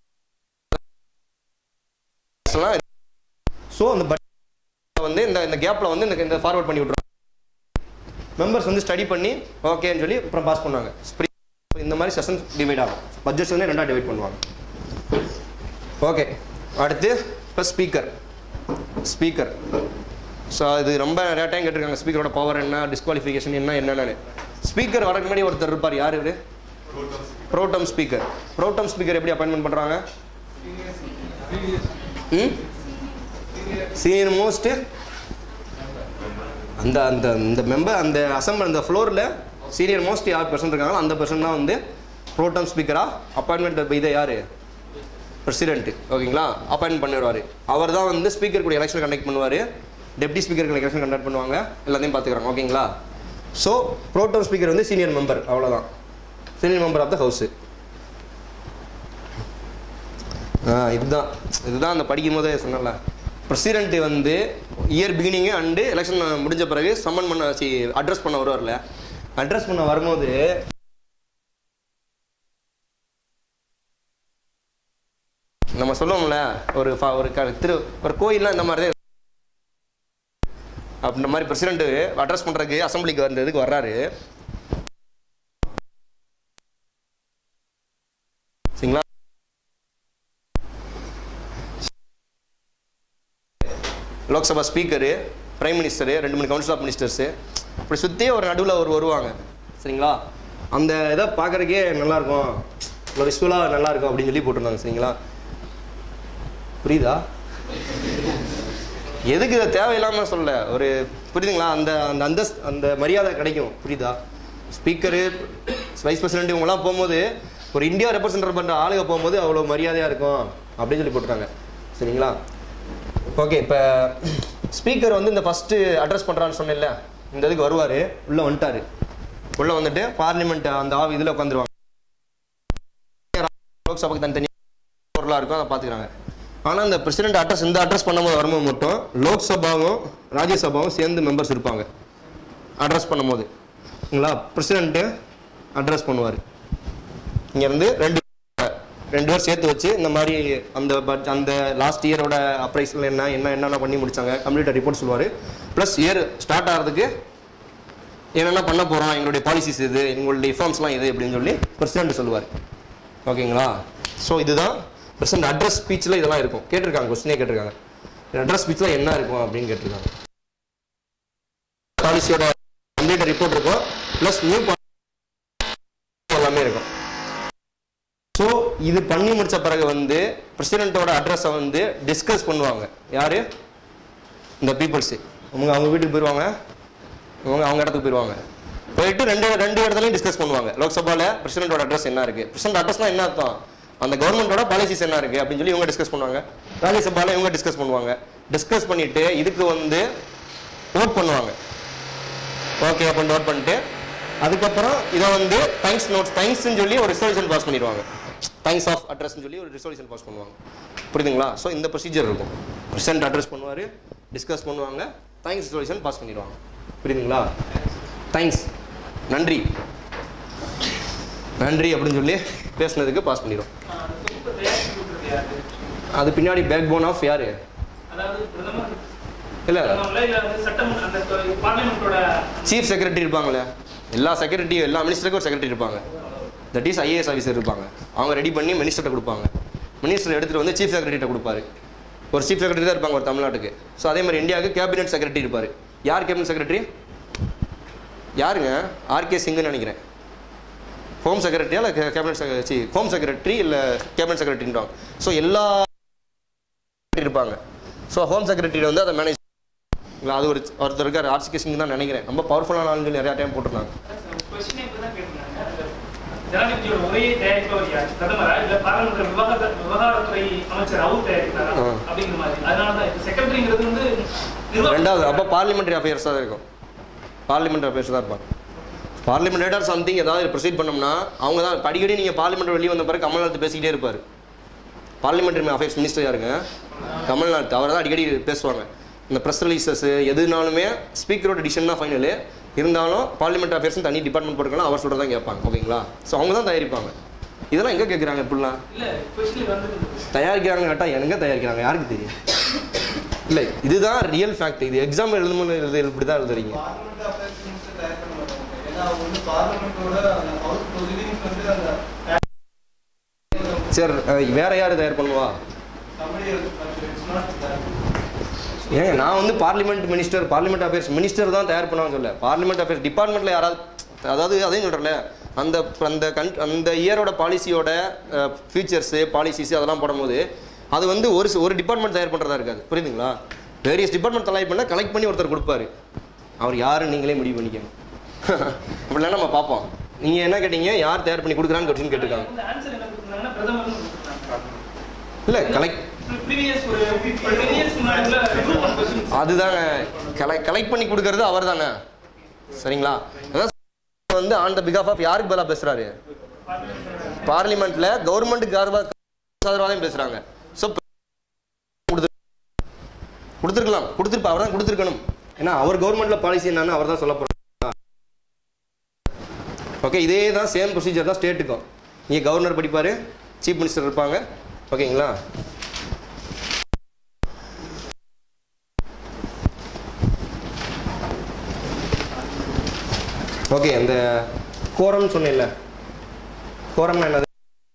ஸோ அந்த பட்ஜெட் வந்து இந்த கேப்பில் வந்து இந்த ஃபார்வர்ட் பண்ணி விட்ருவாங்க. மெம்பர்ஸ் வந்து ஸ்டடி பண்ணி ஓகேன்னு சொல்லி அப்புறம் பாஸ் பண்ணுவாங்க. இந்த மாதிரி செஷன் டிவைட் ஆகும். பட்ஜெட் வந்து 2ஆக டிவைட் பண்ணுவாங்க. ஓகே, அடுத்து இப்போ ஸ்பீக்கர். ஸோ இது ரொம்ப நிறையா டைம் கேட்டிருக்காங்க, ஸ்பீக்கரோட பவர் என்ன, டிஸ்குவாலிஃபிகேஷன் என்னென்னு. ஸ்பீக்கர் வரக்கு முன்னாடி ஒருத்தர் இருப்பார். யார் இவர்? Protem speaker. ப்ரோடம் ஸ்பீக்கர் எப்படி அப்பாயின்மெண்ட் பண்ணுறாங்க? சீனியர் மோஸ்ட் அந்த மெம்பர், அந்த அசம்பிள், அந்த ஃப்ளோரில் சீனியர் மோஸ்ட் யார் பர்சன் இருக்காங்களோ அந்த பர்சன் தான் வந்து ப்ரோடம் ஸ்பீக்கராக அப்பாயின்மெண்ட். இதை யார்? பிரசிடென்ட். ஓகேங்களா? அப்பாயின்மெண்ட் பண்ணிடுவார். அவர் தான் வந்து ஸ்பீக்கர் கூட எலெக்ஷன் கண்டக்ட் பண்ணுவார். டெப்டி ஸ்பீக்கருக்கு எலெக்ஷன் கண்டக்ட் பண்ணுவாங்க. எல்லாத்தையும் பார்த்துக்கிறாங்க. ஓகேங்களா? ஸோ ப்ரோடம் ஸ்பீக்கர் வந்து சீனியர் மெம்பர், அவ்வளோதான். Senior member of the house. இதுதான் அந்த படிக்கும் போதே சொன்னல, பிரசிடென்ட் வந்து இயர் பிகினிங்கு அண்டு எலெக்ஷன் முடிஞ்ச பிறகு சம்மன் பண்ண அட்ரஸ் பண்ண வருவார்ல. அட்ரஸ் பண்ண வரும்போது நம்ம சொல்லுவோம்ல, ஒரு கோயில்லாம் இந்த மாதிரி அப்படின்ற மாதிரி பிரசிடென்ட் அட்ரஸ் பண்ணுறதுக்கு அசம்பிளிக்கு வந்ததுக்கு வர்றாரு. சரிங்களா? Lok Sabha speaker, prime minister, 2 council of ministers, இப்படி சுற்றி ஒரு நடுவில் வருவாங்க. சரிங்களா? அந்த இதை பார்க்குறதுக்கே நல்லாயிருக்கும், விஷுவலாக நல்லாயிருக்கும் அப்படின்னு சொல்லி போட்டிருந்தாங்க. சரிங்களா? புரியுதா? எதுக்கு இதை தேவையில்லாமல் சொல்ல, ஒரு புரியுதுங்களா? அந்த மரியாதை கிடைக்கும். புரியுதா? ஸ்பீக்கரு, வைஸ் பிரசிடென்ட் இவங்கெல்லாம் போகும்போது, ஒரு இந்தியா ரெப்ரசன்ட் பண்ணுற ஆளுங்க போகும்போது அவ்வளோ மரியாதையாக இருக்கும் அப்படின்னு சொல்லி போட்டுருக்காங்க. சரிங்களா? ஓகே, இப்போ ஸ்பீக்கர் வந்து இந்த ஃபஸ்ட்டு அட்ரஸ் பண்ணுறான்னு சொன்னேன்ல, இந்த இதுக்கு வருவார். உள்ளே வந்துட்டார். உள்ளே வந்துட்டு பார்லிமெண்ட் அந்த இதில் உட்காந்துருவாங்க. லோக்சபாவுக்கு தனித்தனியாக பொருளாக இருக்கும், அதை பார்த்துக்கிறாங்க. ஆனால் இந்த பிரசிடென்ட் இந்த அட்ரஸ் பண்ணும்போது வரும்போது மட்டும் லோக்சபாவும் ராஜ்யசபாவும் சேர்ந்து மெம்பர்ஸ் இருப்பாங்க. அட்ரஸ் பண்ணும்போது சரிங்களா? பிரசிடென்ட்டு அட்ரஸ் பண்ணுவார். இங்கேருந்து 2 பேர் சேர்த்து வச்சு இந்த மாதிரி அந்த லாஸ்ட் இயரோட அப்ரைஸில் என்னென்ன பண்ணி முடிச்சாங்க கம்ப்ளீட்டாக ரிப்போர்ட் சொல்லுவார். ப்ளஸ் இயர் ஸ்டார்ட் ஆகிறதுக்கு என்னென்ன பண்ண போகிறோம், எங்களுடைய பாலிசிஸ் இது, எங்களுடைய ரிஃபார்ம்ஸ்லாம் இது அப்படின்னு சொல்லி பிரசிடென்ட் சொல்லுவார். ஓகேங்களா? ஸோ இதுதான் பிரசிடென்ட் அட்ரஸ் ஸ்பீச்சில் இதெல்லாம் இருக்கும். கேட்டிருக்காங்க, கொஸ்டினே கேட்டிருக்காங்க, அட்ரஸ் ஸ்பீச்சில் என்ன இருக்கும் அப்படின்னு கேட்டிருக்காங்க. பாலிசியோட கம்ப்ளீட் ரிப்போர்ட் இருக்கும், ப்ளஸ் நியூ எல்லாமே இருக்கும். ஸோ இது பண்ணி முடித்த பிறகு வந்து பிரசிடென்ட்டோட அட்ரஸை வந்து டிஸ்கஸ் பண்ணுவாங்க. யார்? இந்த பீப்புள்ஸு. அவங்க வீட்டுக்கு போயிடுவாங்க, அவங்க இடத்துக்கு போயிடுவாங்க. போயிட்டு ரெண்டு இடத்துலையும் டிஸ்கஸ் பண்ணுவாங்க. லோக்சபாவில் பிரசிடென்ட்டோட அட்ரஸ் என்ன இருக்குது, பிரசிடென்ட் அட்ரஸ்னால் என்ன அர்த்தம், அந்த கவர்மெண்ட்டோட பாலிசிஸ் என்ன இருக்குது அப்படின்னு சொல்லி இவங்க டிஸ்கஸ் பண்ணுவாங்க. ராஜ்யசபாவில் இவங்க டிஸ்கஸ் பண்ணுவாங்க. டிஸ்கஸ் பண்ணிவிட்டு இதுக்கு வந்து ஓட் பண்ணுவாங்க. ஓகே அப்படின்னு ஓட் பண்ணிட்டு அதுக்கப்புறம் இதை வந்து டைம்ஸ்ன்னு சொல்லி ஒரு ரிசல்யூஷன் பாஸ் பண்ணிடுவாங்க. டைம்ஸ் ஆஃப் அட்ரஸ்ன்னு சொல்லி ஒரு ரிசல்யூஷன் பாஸ் பண்ணுவாங்க. புரியுதுங்களா? ஸோ இந்த ப்ரொசீஜர் இருக்கும். பிரசிடென்ட் அட்ரஸ் பண்ணுவார், டிஸ்கஸ் பண்ணுவாங்க, தேங்க்ஸ் ரெசல்யூஷன் பாஸ் பண்ணிடுவாங்க. புரியுதுங்களா? தேங்க்ஸ், நன்றி நன்றி அப்படின்னு சொல்லி பேசுனதுக்கு பாஸ் பண்ணிடும். அது பின்னாடி பேக் போன் ஆஃப் யார்? இல்லை, சீஃப் செக்ரட்டரி இருப்பாங்களே, எல்லா செக்ரட்டரியும் எல்லா மினிஸ்டருக்கும் ஒரு செக்ரட்டரி இருப்பாங்க. தட் இஸ் ஐஏஎஸ் ஆஃபீஸர் இருப்பாங்க. அவங்க ரெடி பண்ணி மினிஸ்டர்கிட்ட கொடுப்பாங்க. மினிஸ்டர் எடுத்துகிட்டு வந்து சீஃப் செக்ரட்டரிகிட்ட கொடுப்பாரு. ஒரு சீஃப் செக்ரட்டரி தான் இருப்பாங்க ஒரு தமிழ்நாட்டுக்கு. ஸோ அதே மாதிரி இந்தியாவுக்கு கேபினெட் செக்ரட்டரி இருப்பார். யார் கேபினெட் செக்ரட்டரி? யாருங்க? ஆர்கே சிங்குன்னு நினைக்கிறேன். ஹோம் செக்ரட்டரியா இல்லை கேபினெட் செக்ரட்டரி? ஹோம் செக்ரட்டரி இல்லை கேபினெட் செக்ரட்டரின்றாங்க. ஸோ எல்லா இருப்பாங்க. ஸோ ஹோம் செக்ரட்டரி வந்து அதை மேனேஜ் இல்லை. அது ஒருத்தர் இருக்கார், ஆர்கே சிங் தான் நினைக்கிறேன். ரொம்ப பவர்ஃபுல்லான ஆளுன்னு சொல்லி நிறையா டைம் போட்டிருந்தாங்க. ரெண்டாவது அப்போ பார்லிமெண்ட்ரி அஃபேர்ஸ் தான் இருக்கும். பார்லிமெண்ட் அஃபேர்ஸ் தான் இருப்பாங்க. பார்லிமெண்ட் ஆர் சம்திங் ஏதாவது ப்ரொசீட் பண்ணோம்னா அவங்க தான் அடிக்கடி. நீங்கள் பார்லிமெண்ட் வெளியே வந்த பிறகு கமல்நாத் பேசிக்கிட்டே இருப்பார். பார்லிமெண்ட்ரி அஃபேர்ஸ் மினிஸ்டர் யாருங்க? கமல்நாத். அவர் தான் அடிக்கடி பேசுவாங்க. இந்த ப்ரெஸ் ரிலீசஸ் எதுனாலுமே ஸ்பீக்கரோட டிசிஷன் தான் ஃபைனலு. இருந்தாலும் பார்லிமெண்ட் அஃபேர்ஸ் தனி டிபார்ட்மெண்ட் போட்டுக்கலாம், அவர் சொல்கிறதான் கேட்பாங்க. ஓகேங்களா? ஸோ அவங்க தான் தயாரிப்பாங்க. இதெல்லாம் எங்கே கேட்குறாங்க? இப்படிலாம் தயாரிக்கிறாங்க கேட்டால் எங்கே தயாரிக்கிறாங்க யாருக்கு தெரியும்? இல்லை, இதுதான் ரியல் ஃபேக்ட். இது எக்ஸாம் எழுதும்போது இப்படி தான் எழுதுறீங்க. சரி, வேற யார் தயார் பண்ணுவா? ஏங்க நான் வந்து parliament minister, parliament affairs minister தான் தயார் பண்ணுவான்னு சொல்ல. பார்லிமெண்ட் அஃபேர்ஸ் டிபார்ட்மெண்ட்டில் யாராவது, அதாவது அதையும் சொல்கிறேன்ல, அந்த இயரோட பாலிசியோட ஃபீச்சர்ஸு பாலிசிஸு அதெல்லாம் போடும்போது அது வந்து ஒரு டிபார்ட்மெண்ட் தயார் பண்ணுறதா இருக்காது. புரியுதுங்களா? வேரியஸ் டிபார்ட்மெண்ட் தயார் பண்ணால் கலெக்ட் பண்ணி ஒருத்தர் கொடுப்பாரு. அவர் யாருன்னு நீங்களே முடிவு பண்ணிக்கணும். அப்படிலாம் நம்ம பார்ப்போம். நீங்கள் என்ன கேட்டீங்க? யார் தயார் பண்ணி கொடுக்குறான்னு கொஸ்டின் கேட்டிருக்காங்க. இல்லை, அதுதாங்க கலெக்ட் பண்ணி கொடுக்கறது அவர் தானே. சரிங்களா? வந்து ஆன் த பிகாஃப் ஆஃப் யாருக்கு பதிலாக பேசுறாரு? பார்லிமெண்ட்ல கவர்மெண்ட்டுக்கு ஆதரவாக பேசுறாங்க. ஸோ கொடுத்துருக்கலாம், கொடுத்துருப்பா, அவர் தான் கொடுத்துருக்கணும். ஏன்னா அவர் கவர்மெண்ட்ல பாலிசி என்னன்னு அவர் தான் சொல்ல போறாங்க. ஓகே, இதே தான் சேம் ப்ரொசீஜர் தான் ஸ்டேட்டுக்கும். இங்கே கவர்னர் படிப்பார், சீஃப் மினிஸ்டர் இருப்பாங்க. ஓகேங்களா? ஓகே, அந்த கோரம்னு சொன்னேன்ல, கோரம்னா என்னது?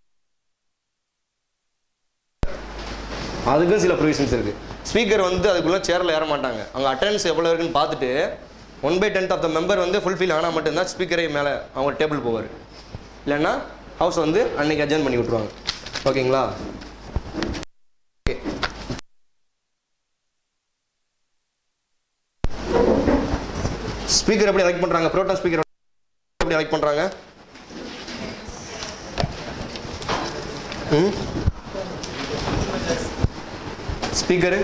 அதுக்கும் சில ப்ரொவிஷன்ஸ் இருக்குது. ஸ்பீக்கர் வந்து அதுக்குள்ளே சேரில் ஏற மாட்டாங்க. அவங்க அட்டெண்டன்ஸ் எவ்வளோ இருக்குன்னு பார்த்துட்டு 1/10 ஆஃப் த மெம்பர் வந்து ஃபுல்ஃபில் ஆனால் மட்டும்தான் ஸ்பீக்கரே மேலே அவங்க டேபிள் போவார். இல்லைன்னா ஹவுஸ் வந்து அன்னைக்கு அட்ஜர்ன் பண்ணி விட்ருவாங்க. ஓகேங்களா? ஓகே, ஸ்பீக்கர் எப்படி எலெக்ட் பண்ணுறாங்க? ப்ரோட்டான் ஸ்பீக்கர் எப்படி எலெக்ட் பண்ணுறாங்க? Speaker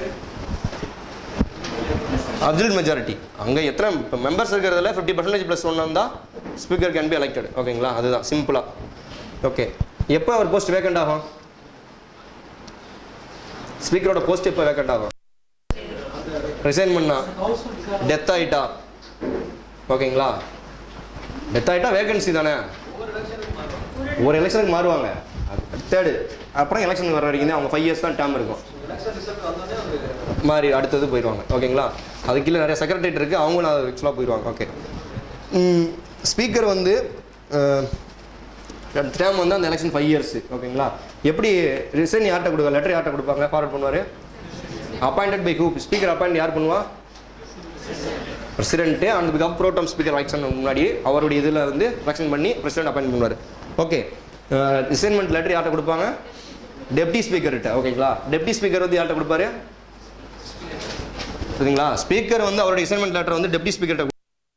absolute majority. அங்கே எத்தனை மெம்பர்ஸ் இருக்கிறதுல 50% + 1 இருந்தால் ஸ்பீக்கர் கேன் பி எலெக்டட். ஓகேங்களா? அதுதான் சிம்பிளாக. ஓகே, எப்போ அவர் போஸ்ட் வேக்கண்ட் ஆகும்? ஸ்பீக்கரோட போஸ்ட் எப்போ வேக்கண்ட் ஆகும்? ரிசைன் பண்ணா, டெத் ஆகிட்டா. ஓகேங்களா? டெத் ஆகிட்டா வேகன்சி தானே, ஒரு எலெக்ஷனுக்கு மாறுவாங்க. தேர்டு அப்புறம் எலெக்ஷனுக்கு வர வரைக்கும் அவங்க 5 இயர்ஸ் தான் டேர்ம் இருக்கும். மாதிரி அடுத்தது போயிடுவாங்க. ஓகேங்களா? அதுக்கு கீழே நிறைய செக்ரட்டரியேட் இருக்குது, அவங்களும் அது ஆக்சுவலாக போயிடுவாங்க. ஓகே, ஸ்பீக்கர் வந்து டேர்ம் வந்து அந்த எலெக்ஷன் 5 இயர்ஸ். ஓகேங்களா? எப்படி ரிசைன் யார்கிட்ட கொடுப்பாங்க? லெட்டர் யார்கிட்ட கொடுப்பாங்க? ஃபார்வர்ட் பண்ணுவார். Appointed by who? Speaker appoint யார் பண்ணுவா? பிரசிடென்ட்டு. அந்த பிகாப் ப்ரோட்டம் ஸ்பீக்கர் எலெக்ஷன் முன்னாடி அவருடைய இதில் வந்து எலெக்ஷன் பண்ணி பிரசிடென்ட் அப்பாயிண்ட் பண்ணுவார். ஓகே, ரிசைன்மெண்ட் லெட்டர் யார்கிட்ட கொடுப்பாங்க? டெப்டி ஸ்பீக்கர்கிட்ட. ஓகேங்களா? டெப்டி ஸ்பீக்கர் வந்து யார்கிட்ட கொடுப்பாரு? சரிங்களா? ஸ்பீக்கர் வந்து அவருடைய ரிசைன்மெண்ட் லெட்டர் வந்து டெப்டி ஸ்பீக்கர்கிட்ட.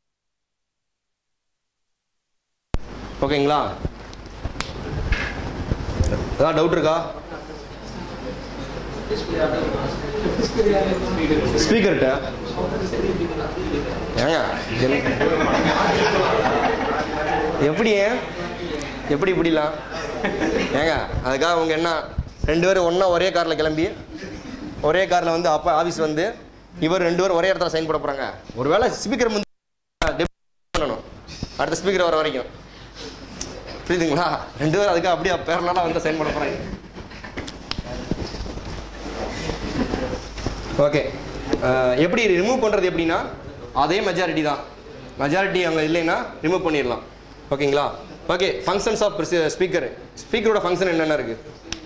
ஓகேங்களா? ஏதாவது டவுட் இருக்கா? ஸ்பீக்கர்கிட்ட ஏங்க எப்படி இப்படிலாம் ஏங்க? அதுக்காக அவங்க என்ன 2 பேரும் ஒன்றா ஒரே காரில் கிளம்பி ஒரே காரில் வந்து அப்போ ஆஃபீஸ் வந்து இவர் 2 பேரும் ஒரே இடத்துல சைன் போட போகிறாங்க. ஒருவேளை ஸ்பீக்கர் வந்து பண்ணணும் அடுத்த ஸ்பீக்கர் வர வரைக்கும். புரியுதுங்களா? 2 பேரும் அதுக்கு அப்படியே பேரலாக வந்து சைன் பண்ண போகிறாங்க. ஓகே, எப்படி ரிமூவ் பண்ணுறது எப்படின்னா அதே மெஜாரிட்டி தான். மெஜாரிட்டி அங்கே இல்லைன்னா ரிமூவ் பண்ணிடலாம். ஓகேங்களா? Okay, functions of speaker. ஸ்பீக்கரோட ஃபங்க்ஷன் என்னென்ன இருக்குது?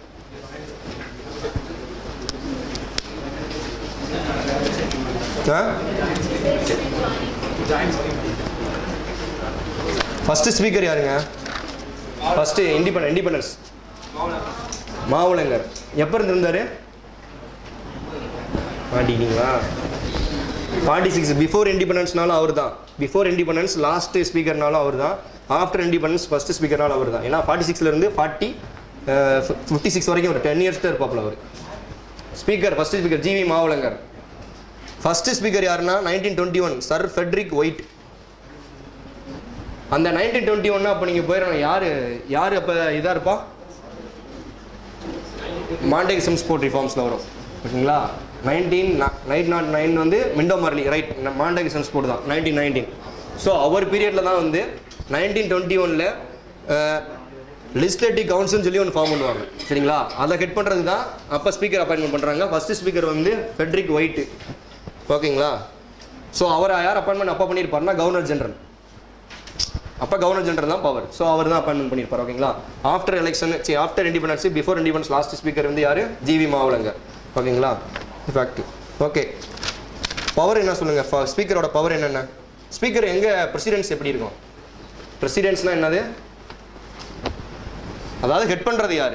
ஃபஸ்ட்டு ஸ்பீக்கர் யாருங்க? First independence Mavalankar. எப்போ இருந்து இருந்தார்? மாட்டிங்களா? 46 பிஃபோர் இண்டிபெண்டன்ஸ்னாலும் அவர் தான். பிஃபோர் இண்டிபெண்டன்ஸ் லாஸ்ட் ஸ்பீக்கர்னாலும் அவர் தான். ஆஃப்டர் இண்டிபெண்டன்ஸ் ஃபஸ்ட்டு ஸ்பீக்கர்னாலும் அவர் தான். ஏன்னா 46லேருந்து 56 வரைக்கும் ஒரு 10 இயர்ஸ் தான் இருப்பாப்புல அவர். Speaker first speaker GV Mavalankar. First speaker யாருன்னா 1921 சர் ஃபெட்ரிக் ஒயிட். அந்த 1921 அப்போ நீங்கள் போயிடணும். யார் அப்போ இதாக இருப்பா? மாண்டேக் சிம்ஸ்போர்ட் ரிஃபார்ம்ஸில் வரும். ஓகேங்களா? 1909 வந்து Minto Morley, right, Montagu Chelmsford தான் 1919. ஸோ அவர் பீரியடில் தான் வந்து 1921 லெஜிஸ்லேட்டிவ் கவுன்சில்னு சொல்லி ஒன்று ஃபார்ம் பண்ணுவாங்க. சரிங்களா? அதை ஹெட் பண்ணுறது தான் அப்போ ஸ்பீக்கர் அப்பாயின்மெண்ட் பண்ணுறாங்க. ஃபஸ்ட்டு ஸ்பீக்கர் வந்து ஃபெட்ரிக் ஒயிட்டு. ஓகேங்களா? ஸோ அவர் யார் அப்பாயின்மெண்ட் அப்போ பண்ணியிருப்பாருன்னா கவர்னர் ஜெனரல். அப்போ கவர்னர் ஜெனரல் தான் பவர். ஸோ அவர் தான் அப்பாயின்மெண்ட் பண்ணியிருப்பார். ஓகேங்களா? After election after independence before independence last speaker வந்து யார்? ஜிவி மாவுளங்கர். ஓகேங்களா? ஃபேக்ட். ஓகே, பவர் என்ன சொல்லுங்கள்? ஸ்பீக்கரோட பவர் என்னென்ன? ஸ்பீக்கர் எங்கே பிரசிடென்ஸ் எப்படி இருக்கும்? பிரசிடென்ஸ்னால் என்னது? அதாவது ஹெட் பண்ணுறது யார்?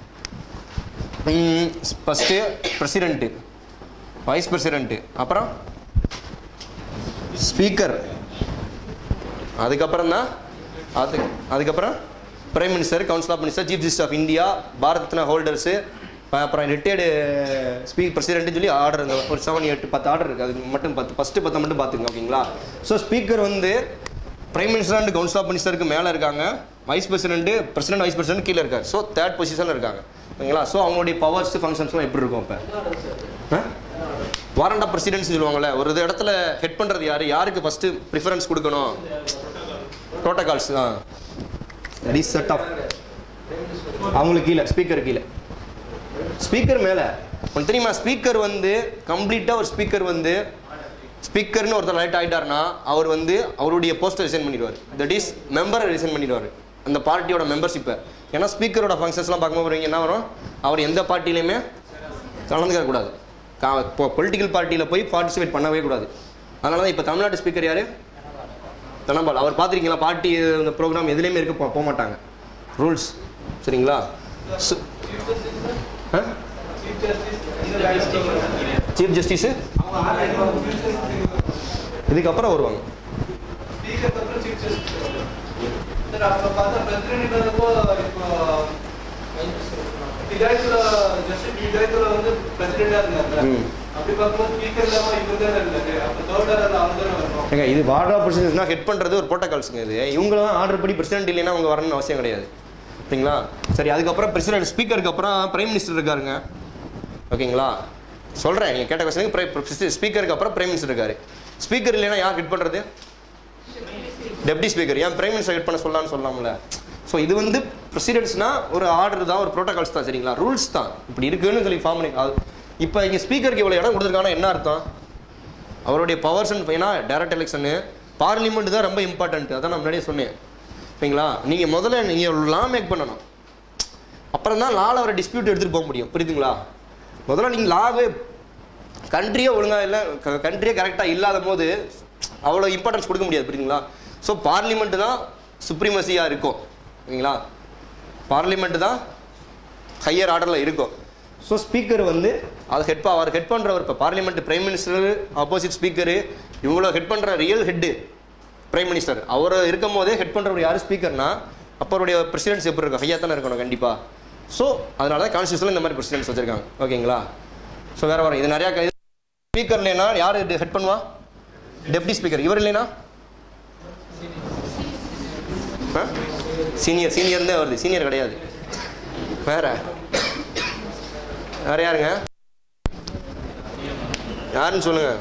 ஃபஸ்ட்டு பிரசிடென்ட்டு, வைஸ் பிரசிடென்ட்டு, அப்புறம் ஸ்பீக்கர், அதுக்கப்புறம் தான் அதுக்கப்புறம் prime minister, council of minister, chief justice of India, Bharat Ratna holders, அப்புறம் ரிட்டையர்டு பிரசிடென்ட்னு சொல்லி ஆர்டர் ஒரு 7, 8, 10 ஆர்டர் இருக்குது. அது மட்டும் 10 மட்டும் பார்த்துங்க. ஓகேங்களா? ஸோ ஸ்பீக்கர் வந்து prime minister and council of மினிஸ்டருக்கு மேலே இருக்காங்க. Vice president, president, vice president கீழே இருக்காரு. ஸோ 3rd பொசிஷனில் இருக்காங்க. ஓகேங்களா? ஸோ அவங்களுடைய பவர்ஸ் ஃபங்க்ஷன்ஸ்லாம் எப்படி இருக்கும்? இப்போ வாரண்ட் ஆஃப் பிரசிடென்ட்ஸ் சொல்லுவாங்கள்ல, ஒரு இடத்துல ஹெட் பண்ணுறது யார்? யாருக்கு ஃபஸ்ட்டு ப்ரிஃபரன்ஸ் கொடுக்கணும்? ப்ரோட்டோகால்ஸ் தான். தட் இஸ் செட் ஆஃப் அவங்களுக்கு கீழே, ஸ்பீக்கர் கீழே. ஸ்பீக்கர் மேலே ஒன்று தெரியுமா? ஸ்பீக்கர் வந்து கம்ப்ளீட்டாக ஒரு ஸ்பீக்கர் வந்து ஸ்பீக்கர்னு ஒருத்தர் ரைட் ஆகிட்டார்னா அவர் வந்து அவருடைய போஸ்ட்டை ரிசைன் பண்ணிடுவார். தட் இஸ் மெம்பரை ரிசைன் பண்ணிடுவார், அந்த பார்ட்டியோட மெம்பர்ஷிப்பை. ஏன்னா ஸ்பீக்கரோட ஃபங்க்ஷன்ஸ்லாம் பார்க்கும்போது என்ன வரும்? அவர் எந்த பார்ட்டிலையுமே கலந்துக்க கூடாது. பொலிட்டிக்கல் பார்ட்டியில் போய் பார்ட்டிசிபேட் பண்ணவே கூடாது. அதனால தான் இப்போ தமிழ்நாட்டு ஸ்பீக்கர் யார்? தனபால். அவர் பார்த்துருக்கீங்களா? பார்ட்டி இந்த ப்ரோக்ராம் எதுலேயுமே இருக்க போக மாட்டாங்க. ரூல்ஸ். சரிங்களா? சீஃப் ஜஸ்டிஸு இதுக்கப்புறம் வருவாங்க. இது வார்ட் ஆஃப் பிரசிடென்ட்னா ஹெட் பண்ணுறது ஒரு ப்ரோட்டோகால்ஸுங்க. இது இவங்களாம் ஆர்டர் படி பிரசிடென்ட் இல்லைன்னா அவங்க வரணும்னு அவசியம் கிடையாது. ஓகேங்களா? சரி, அதுக்கப்புறம் பிரசிடென்ட், ஸ்பீக்கருக்கு அப்புறம் பிரைம் மினிஸ்டர் இருக்காருங்க. ஓகேங்களா? சொல்கிறேன், நீங்கள் கேட்ட கொஸ்டினுக்கு ஸ்பீக்கருக்கு அப்புறம் பிரைம் மினிஸ்டர் இருக்காரு. ஸ்பீக்கர் இல்லைன்னா யார் ஹெட் பண்ணுறது? Deputy speaker. ஏன் பிரைம் மினிஸ்டர் ஹெட் பண்ண சொல்லலாம்ல. ஸோ இது வந்து பிரசிடென்ட்ஸ்னா ஒரு ஆர்டர் தான், ஒரு ப்ரோட்டோகால்ஸ் தான். சரிங்களா? ரூல்ஸ் தான். இப்படி இருக்குன்னு சொல்லி ஃபார்ம் பண்ணி இப்போ இங்கே ஸ்பீக்கருக்கு இவ்வளோ இடம் கொடுத்துருக்காங்கன்னா என்ன அர்த்தம்? அவருடைய பவர்ஸ். ஏன்னா டைரக்ட் எலெக்ஷனு, பார்லிமெண்ட் தான் ரொம்ப இம்பார்ட்டன்ட். அதான் நான் முன்னாடியே சொன்னேன். ஓகேங்களா? நீங்கள் முதல்ல நீங்கள் லா மேக் பண்ணணும். அப்புறம் தான் லாவில் அவரை டிஸ்பியூட் எடுத்துகிட்டு போக முடியும். புரியுதுங்களா? முதல்ல நீங்கள் லாவே கண்ட்ரியே ஒழுங்காக இல்லை, கண்ட்ரியே கரெக்டாக இல்லாத போது அவ்வளோ இம்பார்ட்டன்ஸ் கொடுக்க முடியாது. புரியுதுங்களா? ஸோ பார்லிமெண்ட்டு தான் சுப்ரீமசியாக இருக்கும். ஓகேங்களா? பார்லிமெண்ட்டு தான் ஹையர் ஆர்டரில் இருக்கும். ஸோ ஸ்பீக்கர் வந்து அதை அவர் ஹெட் பண்ணுறவர். இப்போ parliament prime minister, opposite speaker, இவங்கள ஹெட் பண்ணுற ரியல் ஹெட்டு பிரைம் மினிஸ்டர். அவர் இருக்கும் போதே ஹெட் பண்ணுறவர் யார்? ஸ்பீக்கர்னா அப்போ அவருடைய பிரசிடென்ட்ஸ் எப்படி இருக்கும்? ஹையாக தானே இருக்கணும் கண்டிப்பாக. ஸோ அதனால தான் கான்ஸ்டியூஷனில் இந்த மாதிரி பிரசிடென்ட்ஸ் வச்சுருக்காங்க. ஓகேங்களா? ஸோ வேறு வரும். இது நிறையா ஸ்பீக்கர் இல்லைன்னா யார் ஹெட் பண்ணுவா? Deputy speaker. இவர் இல்லைன்னா சீனியர் தான் வருது. சீனியர் கிடையாது. வேற யாருங்க? யாருன்னு சொல்லுங்க.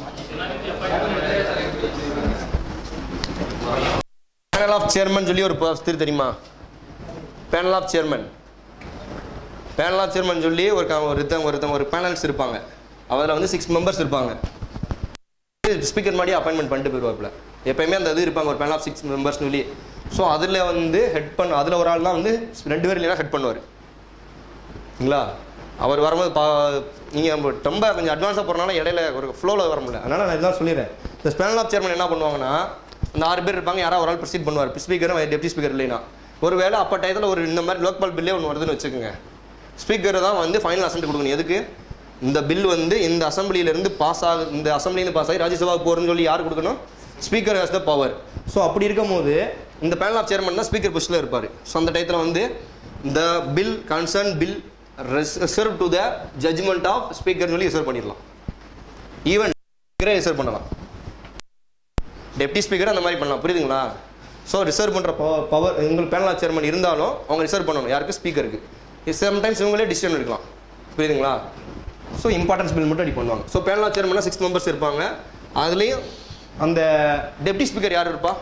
பேனல் ஆஃப் சேர்மன் சொல்லி ஒரு பஸ்திரி தெரியுமா? Panel of chairman. Panel of chairman சொல்லி ஒரு பேனல்ஸ் இருப்பாங்க. அதில் வந்து 6 மெம்பர்ஸ் இருப்பாங்க. ஸ்பீக்கர் மாதிரி அப்பாயின்மெண்ட் பண்ணிட்டு போயிடுவாப்புல. எப்பயுமே அந்த இது இருப்பாங்க, ஒரு பேனல் ஆஃப் 6 மெம்பர்ஸ் சொல்லி. ஸோ அதில் வந்து அதில் ஒரு ஆள் தான் வந்து 2 பேர் இல்லைன்னா ஹெட் பண்ணுவார். சரிங்களா? அவர் வரும்போது நீங்கள் ரொம்ப கொஞ்சம் அட்வான்ஸாக போகிறனால இடையில ஒரு ஃப்ளோவில் வர முடியல. அதனால் நான் இதெல்லாம் சொல்லிடுறேன். இந்த பேனல் ஆஃப் சேர்மன் என்ன பண்ணுவாங்கன்னா, அந்த 6 பேர் இருப்பாங்க, யாராவது ஒரு ஆள் ப்ரொசீட் பண்ணுவார். ஸ்பீக்கரும் டெப்டி ஸ்பீக்கர் இல்லைன்னா ஒரு வேளை அப்போ டயத்தில் ஒரு இந்த மாதிரி லோக்கல் பில்லே ஒன்று வருதுன்னு வச்சுக்கோங்க. ஸ்பீக்கர் தான் வந்து ஃபைனல் அசென்ட் கொடுக்கணும். எதுக்கு? இந்த பில் வந்து இந்த அசம்பிளியிலேருந்து பாஸ் ஆகுது, இந்த அசம்பிளிலேருந்து பாஸ் ஆகி ராஜ்யசபாவுக்கு போகிறதுன்னு சொல்லி யார் கொடுக்கணும்? Speaker has the power. So அப்படி இருக்கும் போது இந்த பேனல் ஆஃப் சேர்மன் தான் ஸ்பீக்கர் பொசிஷனில் இருப்பார். ஸோ அந்த டயத்தில் வந்து இந்த bill concern bill reserve to the judgment of speaker சொல்லி ரிசர்வ் பண்ணிடலாம். ஈவன் ஸ்பீக்கரே ரிசர்வ் பண்ணலாம், டெப்டி ஸ்பீக்கர் அந்த மாதிரி பண்ணலாம். புரியுதுங்களா? ஸோ ரிசர்வ் பண்ணுற பவர் உங்களுக்கு பேனல் ஆஃப் சேர்மன் இருந்தாலும் அவங்க ரிசர்வ் பண்ணணும். யாருக்கு? ஸ்பீக்கருக்கு. சம்டைம்ஸ் இவங்களே டிசிஷன் எடுக்கலாம். புரியுதுங்களா? ஸோ இம்பார்ட்டன்ஸ் பில் மட்டும் அடி பண்ணுவாங்க. ஸோ பேனல் ஆஃப் சேர்மன்னா 6 மெம்பர்ஸ் இருப்பாங்க. அதுலேயும் அந்த டெப்டி ஸ்பீக்கர் யார் இருப்பா?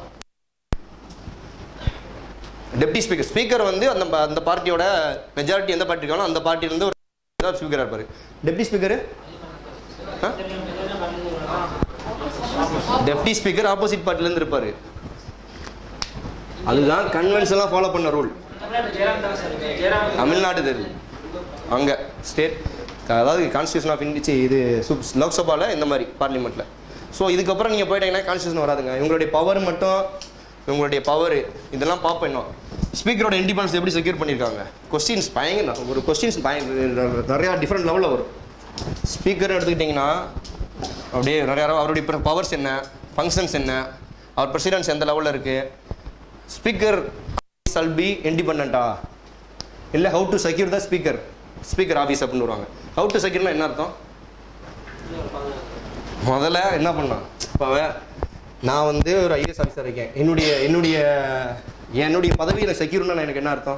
Deputy speaker. ஸ்பீக்கர் வந்து அந்த பார்ட்டியோட மெஜாரிட்டி எந்த பார்ட்டி இருக்காங்களோ அந்த பார்ட்டியிலேருந்து ஒரு ஸ்பீக்கராக இருப்பார். Deputy speaker deputy speaker opposite பார்ட்டிலேருந்து இருப்பார். அதுதான் கன்வென்ஷன்லாம் ஃபாலோ பண்ண ரூல். தமிழ்நாடு தெரியுது அங்கே ஸ்டேட், அதாவது கான்ஸ்டியூஷன் ஆஃப் இந்தியா, இது லோக்சபாவில் இந்த மாதிரி பார்லிமெண்ட்டில். ஸோ இதுக்கப்புறம் நீங்கள் போயிட்டீங்கன்னா கான்ஸ்டியூஷன் வராதுங்க. இவங்களுடைய பவர் மட்டும், இவங்களுடைய பவர் இதெல்லாம் பார்ப்போம். இன்னும் ஸ்பீக்கரோட இண்டிபெண்டன்ஸ் எப்படி செக்யூர் பண்ணியிருக்காங்க. கொஸ்டின்ஸ் பயங்கர ஒரு கொஸ்டின்ஸ் நிறையா டிஃப்ரெண்ட் லெவலில் வரும். ஸ்பீக்கர் எடுத்துக்கிட்டிங்கன்னா அப்படியே நிறையா அவருடைய பவர்ஸ் என்ன, ஃபங்க்ஷன்ஸ் என்ன, அவர் பிரசிடென்ஸ் எந்த லெவலில் இருக்குது, ஸ்பீக்கர் ஷல் பி இண்டிபெண்டா இல்லை how to secure the speaker office அப்படின்னு வருவாங்க. ஹவு டு செக்யூர்னா என்ன அர்த்தம்? முதல்ல என்ன பண்ணலாம், இப்போ நான் வந்து ஒரு ஐஏஎஸ் ஆஃபீஸர் இருக்கேன், என்னுடைய பதவியில் செக்யூர்னா எனக்கு என்ன அர்த்தம்?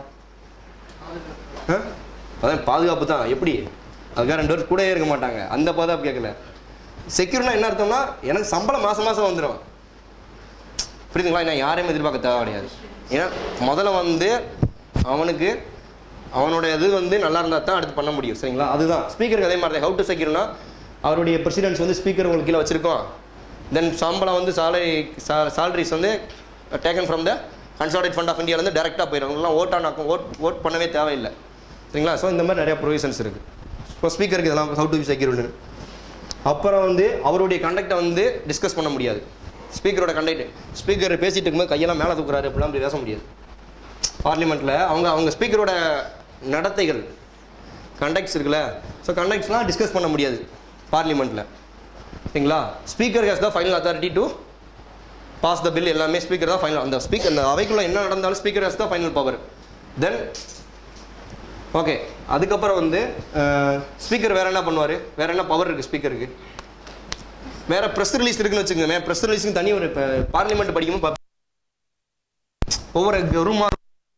அதான் பாதுகாப்பு தான். எப்படி? அதுக்காக 2 பேர் கூடவே இருக்க மாட்டாங்க, அந்த பாதுகாப்பு கேட்கல. செக்யூர்னா என்ன அர்த்தம்னா எனக்கு சம்பளம் மாதம் மாதம் வந்துடும். புரியுதுங்களா? நான் யாரையும் எதிர்பார்க்க தேவை கிடையாது. ஏன்னா முதல்ல வந்து அவனுக்கு அவனோட இது வந்து நல்லா இருந்தால் தான் அடுத்து பண்ண முடியும். சரிங்களா? அதுதான் ஸ்பீக்கருக்கு அதே மாதிரி தான். ஹவு டு செக்யூர்னா அவருடைய பிரசிடென்ட்ஸ் வந்து ஸ்பீக்கர் உங்களுக்கு கீழே வச்சுருக்கோம். தென் சம்பளம் வந்து சாலரிஸ் வந்து taken from the consolidate fund of இந்தியாவிலேருந்து டேரெக்டாக போயிடும். உங்களாம் ஓட் பண்ணவே தேவையில்லை. சரிங்களா? ஸோ இந்த மாதிரி நிறையா ப்ரொவிஷன்ஸ் இருக்குது. இப்போ ஸ்பீக்கருக்கு இதெல்லாம் ஹவு டு செக்யூர்னு. அப்புறம் வந்து அவருடைய கண்டக்டை வந்து டிஸ்கஸ் பண்ண முடியாது. ஸ்பீக்கரோட கண்டக்ட், ஸ்பீக்கர் பேசிகிட்டு இருக்கும்போது கையெல்லாம் மேலே தூக்குறாரு அப்படிலாம் அப்படி பேச முடியாது பார்லிமெண்ட்டில். அவங்க ஸ்பீக்கரோட நடத்தைகள் கண்டக்ட்ஸ் இருக்குல்ல, ஸோ கண்டக்ட்ஸ்லாம் டிஸ்கஸ் பண்ண முடியாது பார்லிமெண்ட்டில். சரிங்களா? Speaker has the final authority to pass the bill. எல்லாமே ஸ்பீக்கர் தான் ஃபைனல். அந்த அவைக்குள்ளே என்ன நடந்தாலும் speaker has the final power. Then okay, அதுக்கப்புறம் வந்து ஸ்பீக்கர் வேறு என்ன பண்ணுவார்? வேறு என்ன பவர் இருக்குது ஸ்பீக்கருக்கு? வேறு ப்ரெஸ் ரிலீஸ் இருக்குன்னு வச்சுக்கோங்க. ப்ரெஸ் ரிலீஸுக்கு தனி ஒரு பார்லிமெண்ட் படிக்கும்போது ஒவ்வொரு ரூமாக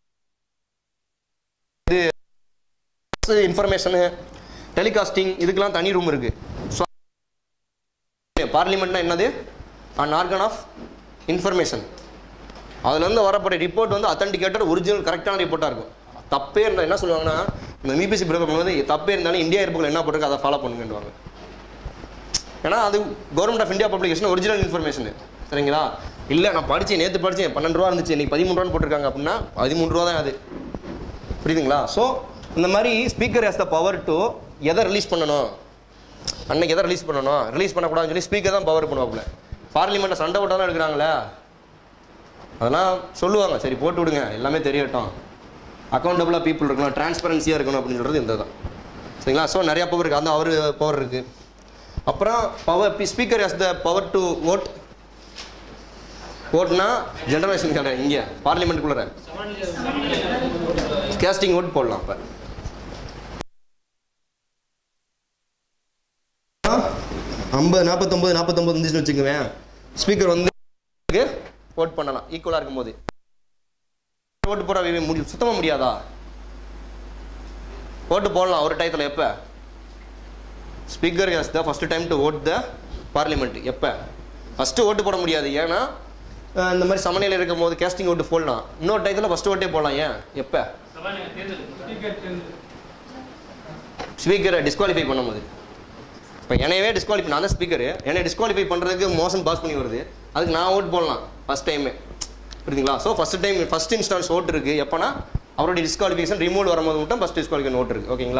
இது இன்ஃபர்மேஷனு டெலிகாஸ்டிங் இதுக்கெல்லாம் தனி ரூம் இருக்குது. ஸோ பார்லிமெண்ட்னா என்னது? An organ of information. அதுலேருந்து வரப்பட்ட ரிப்போர்ட் வந்து அத்தன்டிகேட்டட் ஒரிஜினல் கரெக்டான ரிப்போர்ட்டாக இருக்கும். தப்பே இருந்தால் என்ன சொல்லுவாங்கன்னா, இந்த மிபிசி ப்ரிப்பேர் பண்ணும்போது தப்பே இருந்தாலும் இந்தியா இருப்புகள் என்ன போட்டிருக்கு அதை ஃபாலோ பண்ணுங்கன்னுவாங்க. ஏன்னா அது government of India publication original information. சரிங்களா? இல்லை நான் படித்தேன், நேற்று படித்தேன், 12 ரூபா இருந்துச்சு, இன்றைக்கி 13 ரூபான்னு போட்டிருக்காங்க அப்படின்னா 13 ரூபா தான் அது. புரியுதுங்களா? ஸோ இந்த மாதிரி speaker has the power to எதை ரிலீஸ் பண்ணணும், அன்னைக்கு எதை ரிலீஸ் பண்ணக்கூடாதுன்னு சொல்லி ஸ்பீக்கர் தான் பவர் பண்ணுவாப்புல. பார்லிமெண்ட்டை சண்டை போட்டால் தான் எடுக்கிறாங்களே, அதெல்லாம் சொல்லுவாங்க, சரி போட்டு விடுங்க எல்லாமே தெரியட்டும், அக்கௌண்டபுளாக பீப்புள் இருக்கணும், டிரான்ஸ்பரன்சியாக இருக்கணும் அப்படின்னு சொல்கிறது இந்த தான். சரிங்களா? ஸோ நிறையா பவர் இருக்குது. அந்த அவர் பவர் இருக்குது. அப்புறம் speaker has the power to ஓட்னா ஜெனரேஷன் கிடையாது. இங்கே பார்லிமெண்ட்டுக்குள்ளே கேஸ்டிங் ஓட் போடலாம். இப்போ 50 49 இருந்துச்சுன்னு வச்சுக்குவேன், ஸ்பீக்கர் வந்து ஓட் பண்ணலாம் ஈக்குவலாக இருக்கும்போது. ஓட்டு போட முடியும் சுத்தமாக முடியாதா? ஓட்டு போடலாம் ஒரு டயத்தில். எப்போ speaker has the first time to vote the parliament. எப்போ ஃபஸ்ட்டு ஓட்டு போட முடியாது, ஏன்னா இந்த மாதிரி சமநிலையில் இருக்கும் போது கேஸ்டிங் ஓட்டு போடலாம். இன்னொரு டயத்தில் ஃபஸ்ட்டு ஓட்டே போடலாம். ஏன் எப்போ ஸ்பீக்கரை டிஸ்குவாலிஃபை பண்ணும்போது. இப்போ என்னையவே டிஸ்குவாலிஃபை, நான் தான் ஸ்பீக்கரு, என்னை டிஸ்குவாலிஃபை பண்ணுறதுக்கு மோஷன் பாஸ் பண்ணி வருது, அதுக்கு நான் ஓட்டு போடலாம் ஃபஸ்ட் டைமே. புரியுதுங்களா? ஸோ ஃபஸ்ட் இன்ஸ்டான்ஸ் ஓட்டு இருக்குது. எப்போனா அவருடைய டிஸ்குவாலிஃபிகேஷன் ரிமூவ் வரும்போது மட்டும் ஃபஸ்ட் டிஸ்குவாலிஃபிகேஷன் ஓட்டு இருக்குது. ஓகேங்களா?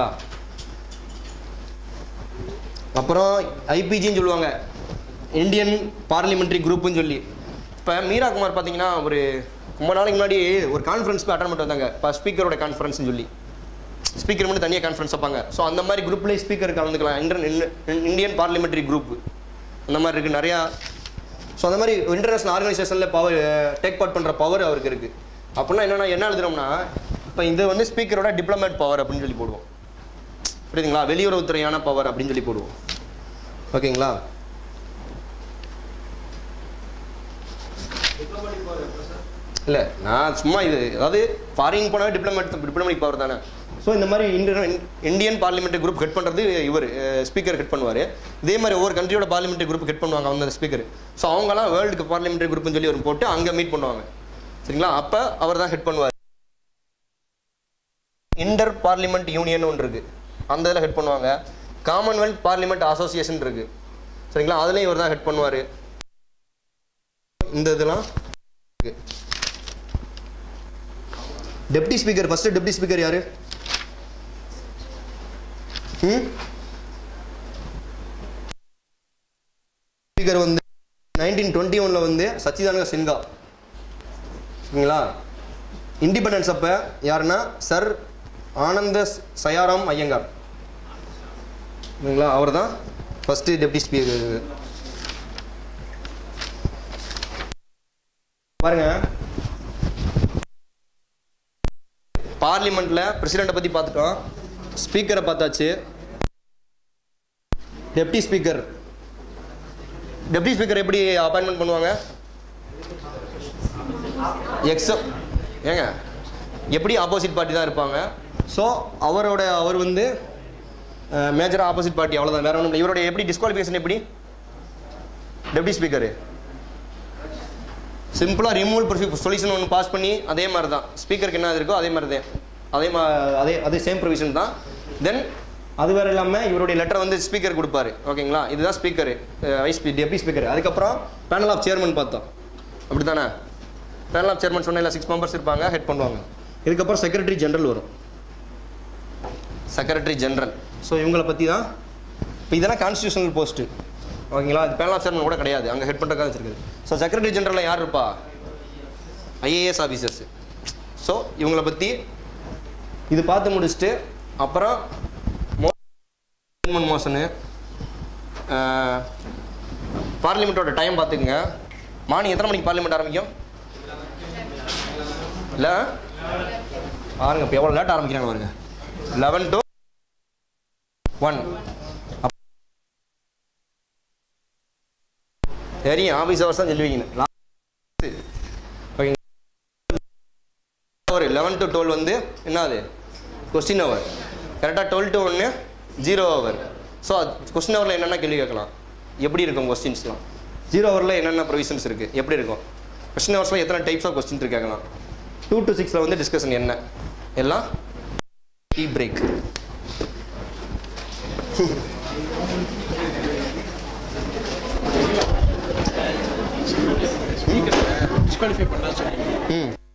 அப்புறம் ஐபிஜின்னு சொல்லுவாங்க, இந்தியன் பார்லிமெண்ட்ரி குரூப்புன்னு சொல்லி. இப்போ மீரா குமார் பார்த்தீங்கன்னா ஒரு ரொம்ப நாளைக்கு முன்னாடி ஒரு கான்ஃபரன்ஸ் போய் அட்டன் பண்ணிட்டு வந்தாங்க. இப்போ ஸ்பீக்கரோட கான்ஃபரன்ஸ்னு சொல்லி ஸ்பீக்கர் மட்டும் தனியாக கான்ஃபரன்ஸ் வைப்பாங்க. ஸோ அந்த மாதிரி குரூப்லேயே ஸ்பீக்கர் கலந்துக்கலாம். இந்தியன் பார்லிமெண்ட்ரி குரூப் அந்த மாதிரி இருக்குது நிறையா. ஸோ அந்த மாதிரி இன்டர்நேஷனல் ஆர்கனைசேஷனில் பவர் டேக் பார்ட் பண்ணுற பவர் அவருக்கு இருக்குது. அப்படின்னா என்னென்னா என்ன எழுதுறோம்னா, இப்போ இது வந்து ஸ்பீக்கரோட டிப்ளமேட் பவர் அப்படின்னு சொல்லி போடுவோம். புரியுதுங்களா? வெளியுறவுத்துறையான பவர் அப்படின்னு சொல்லி போடுவோம். ஓகேங்களா? இல்லை, நான் சும்மா இது அதாவது ஃபாரின் போனால் டிப்ளமேட்டிக் பவர் தானே. ஸோ இந்த மாதிரி இந்தியன் பார்லிமெண்ட்ரி குரூப் ஹெட் பண்ணுறது இவர் ஸ்பீக்கர் ஹெட் பண்ணுவார். இதே மாதிரி ஒவ்வொரு கண்ட்ரியோட பார்லிமெண்ட்ரி குரூப் ஹெட் பண்ணுவாங்க அவங்க ஸ்பீக்கர். ஸோ அவங்கலாம் வேர்ல்டுக்கு பார்லிமெண்ட்ரி குரூப்னு சொல்லி ஒரு போட்டு அங்கே மீட் பண்ணுவாங்க. சரிங்களா? அப்போ அவர் தான் ஹெட் பண்ணுவார். இன்டர் பார்லிமெண்ட் யூனியன் ஒன்று இருக்குது, அந்த இதில் ஹெட் பண்ணுவாங்க. காமன்வெல்த் பார்லிமெண்ட் அசோசியேஷன் இருக்குது. சரிங்களா? அதுலேயும் இவர் தான் ஹெட் பண்ணுவார். இந்த இதெல்லாம் deputy speaker. First deputy speaker யாரு? ஸ்பீக்கர் வந்து 1921 வந்து சச்சிதானந்த சின்ஹா. சரிங்களா? இண்டிபெண்டன்ஸ் அப்ப யாருன்னா சர் ஆனந்த சயாராம் ஐயங்கார். சரிங்களா? அவர் தான் ஃபர்ஸ்ட் டெப்டி ஸ்பீக்கர். பாருங்க, பார்லிமெண்ட்ல பிரசிடென்ட்டை பத்தி பார்த்துட்டோம், ஸ்பீக்கரை பார்த்தாச்சு. டெப்டி ஸ்பீக்கர் எப்படி அப்பாயின்மெண்ட் பண்ணுவாங்க? ஏங்க எப்படி ஆப்போசிட் பார்ட்டி தான் இருப்பாங்க. ஸோ அவர் வந்து மேஜராக ஆப்போசிட் பார்ட்டி, அவ்வளோதான், வேற ஒன்றும் இல்லை. இவருடைய எப்படி டிஸ்குவாலிஃபிகேஷன் எப்படி? டெப்டி ஸ்பீக்கரு சிம்பிளாக ரிமூவல் சொல்யூஷன் ஒன்று பாஸ் பண்ணி அதே மாதிரி தான் ஸ்பீக்கருக்கு என்ன இருக்கோ அதே மாதிரி தான், அதே சேம் ப்ரொவிஷன் தான். தென் அது வேறு இல்லாமல் இவருடைய லெட்டர் வந்து ஸ்பீக்கர் கொடுப்பாரு. ஓகேங்களா? இதுதான் ஸ்பீக்கரு, டெப்டி ஸ்பீக்கர். அதுக்கப்புறம் பேனல் ஆஃப் சேர்மன் பார்த்தோம், அப்படி தானே? பேனல் ஆஃப் சேர்மன் சொன்ன 6 மெம்பர்ஸ் இருப்பாங்க, ஹெட் பண்ணுவாங்க. இதுக்கப்புறம் செக்ரட்டரி ஜெனரல் வரும். Secretary general. ஸோ இவங்களை பற்றி தான். இப்போ இதெல்லாம் கான்ஸ்டியூஷனல் போஸ்ட்டு. ஓகேங்களா? இது பேனல் ஆஃப் சேர்மன் கூட கிடையாது, அங்கே ஹெட் பண்ணுறதுக்காக வச்சிருக்குது. ஸோ செக்ரட்டரி ஜெனரலில் யார் இருப்பா? IAS officers. ஸோ இவங்களை பற்றி இது பார்த்து முடிச்சுட்டு அப்புறம் மோஷனு பார்லிமெண்ட்டோட டைம் பார்த்துக்குங்க. மார்னிங் எத்தனை மணிக்கு பார்லிமெண்ட் ஆரம்பிக்கும்? இல்லை பாருங்க, இப்போ எவ்வளோ லேட் ஆரம்பிக்கிறாங்க பாருங்க. 11 to 1. தெரியும், ஆஃபீஸ் ஹவர்ஸ் தான் சொல்லுவீங்க. ஓகே, 11 to 12 வந்து என்னது? Question hour. கரெக்டாக 12 to 1 0 ஹவர். ஸோ கொஸ்டின் ஹவரில் என்னென்ன கேள்வி கேட்கலாம், எப்படி இருக்கும் கொஸ்டின்ஸ்லாம்? 0 ஹவரில் என்னென்ன ப்ரொவிஷன்ஸ் இருக்குது, எப்படி இருக்கும்? கொஸ்டின் ஹவர்ஸில் எத்தனை டைப்ஸ் ஆஃப் கொஸ்டின் கேட்கலாம்? 2 to 6 வந்து டிஸ்கஷன் என்ன எல்லாம், டீ பிரேக். டிஸ்குவாலிஃபை பண்ணா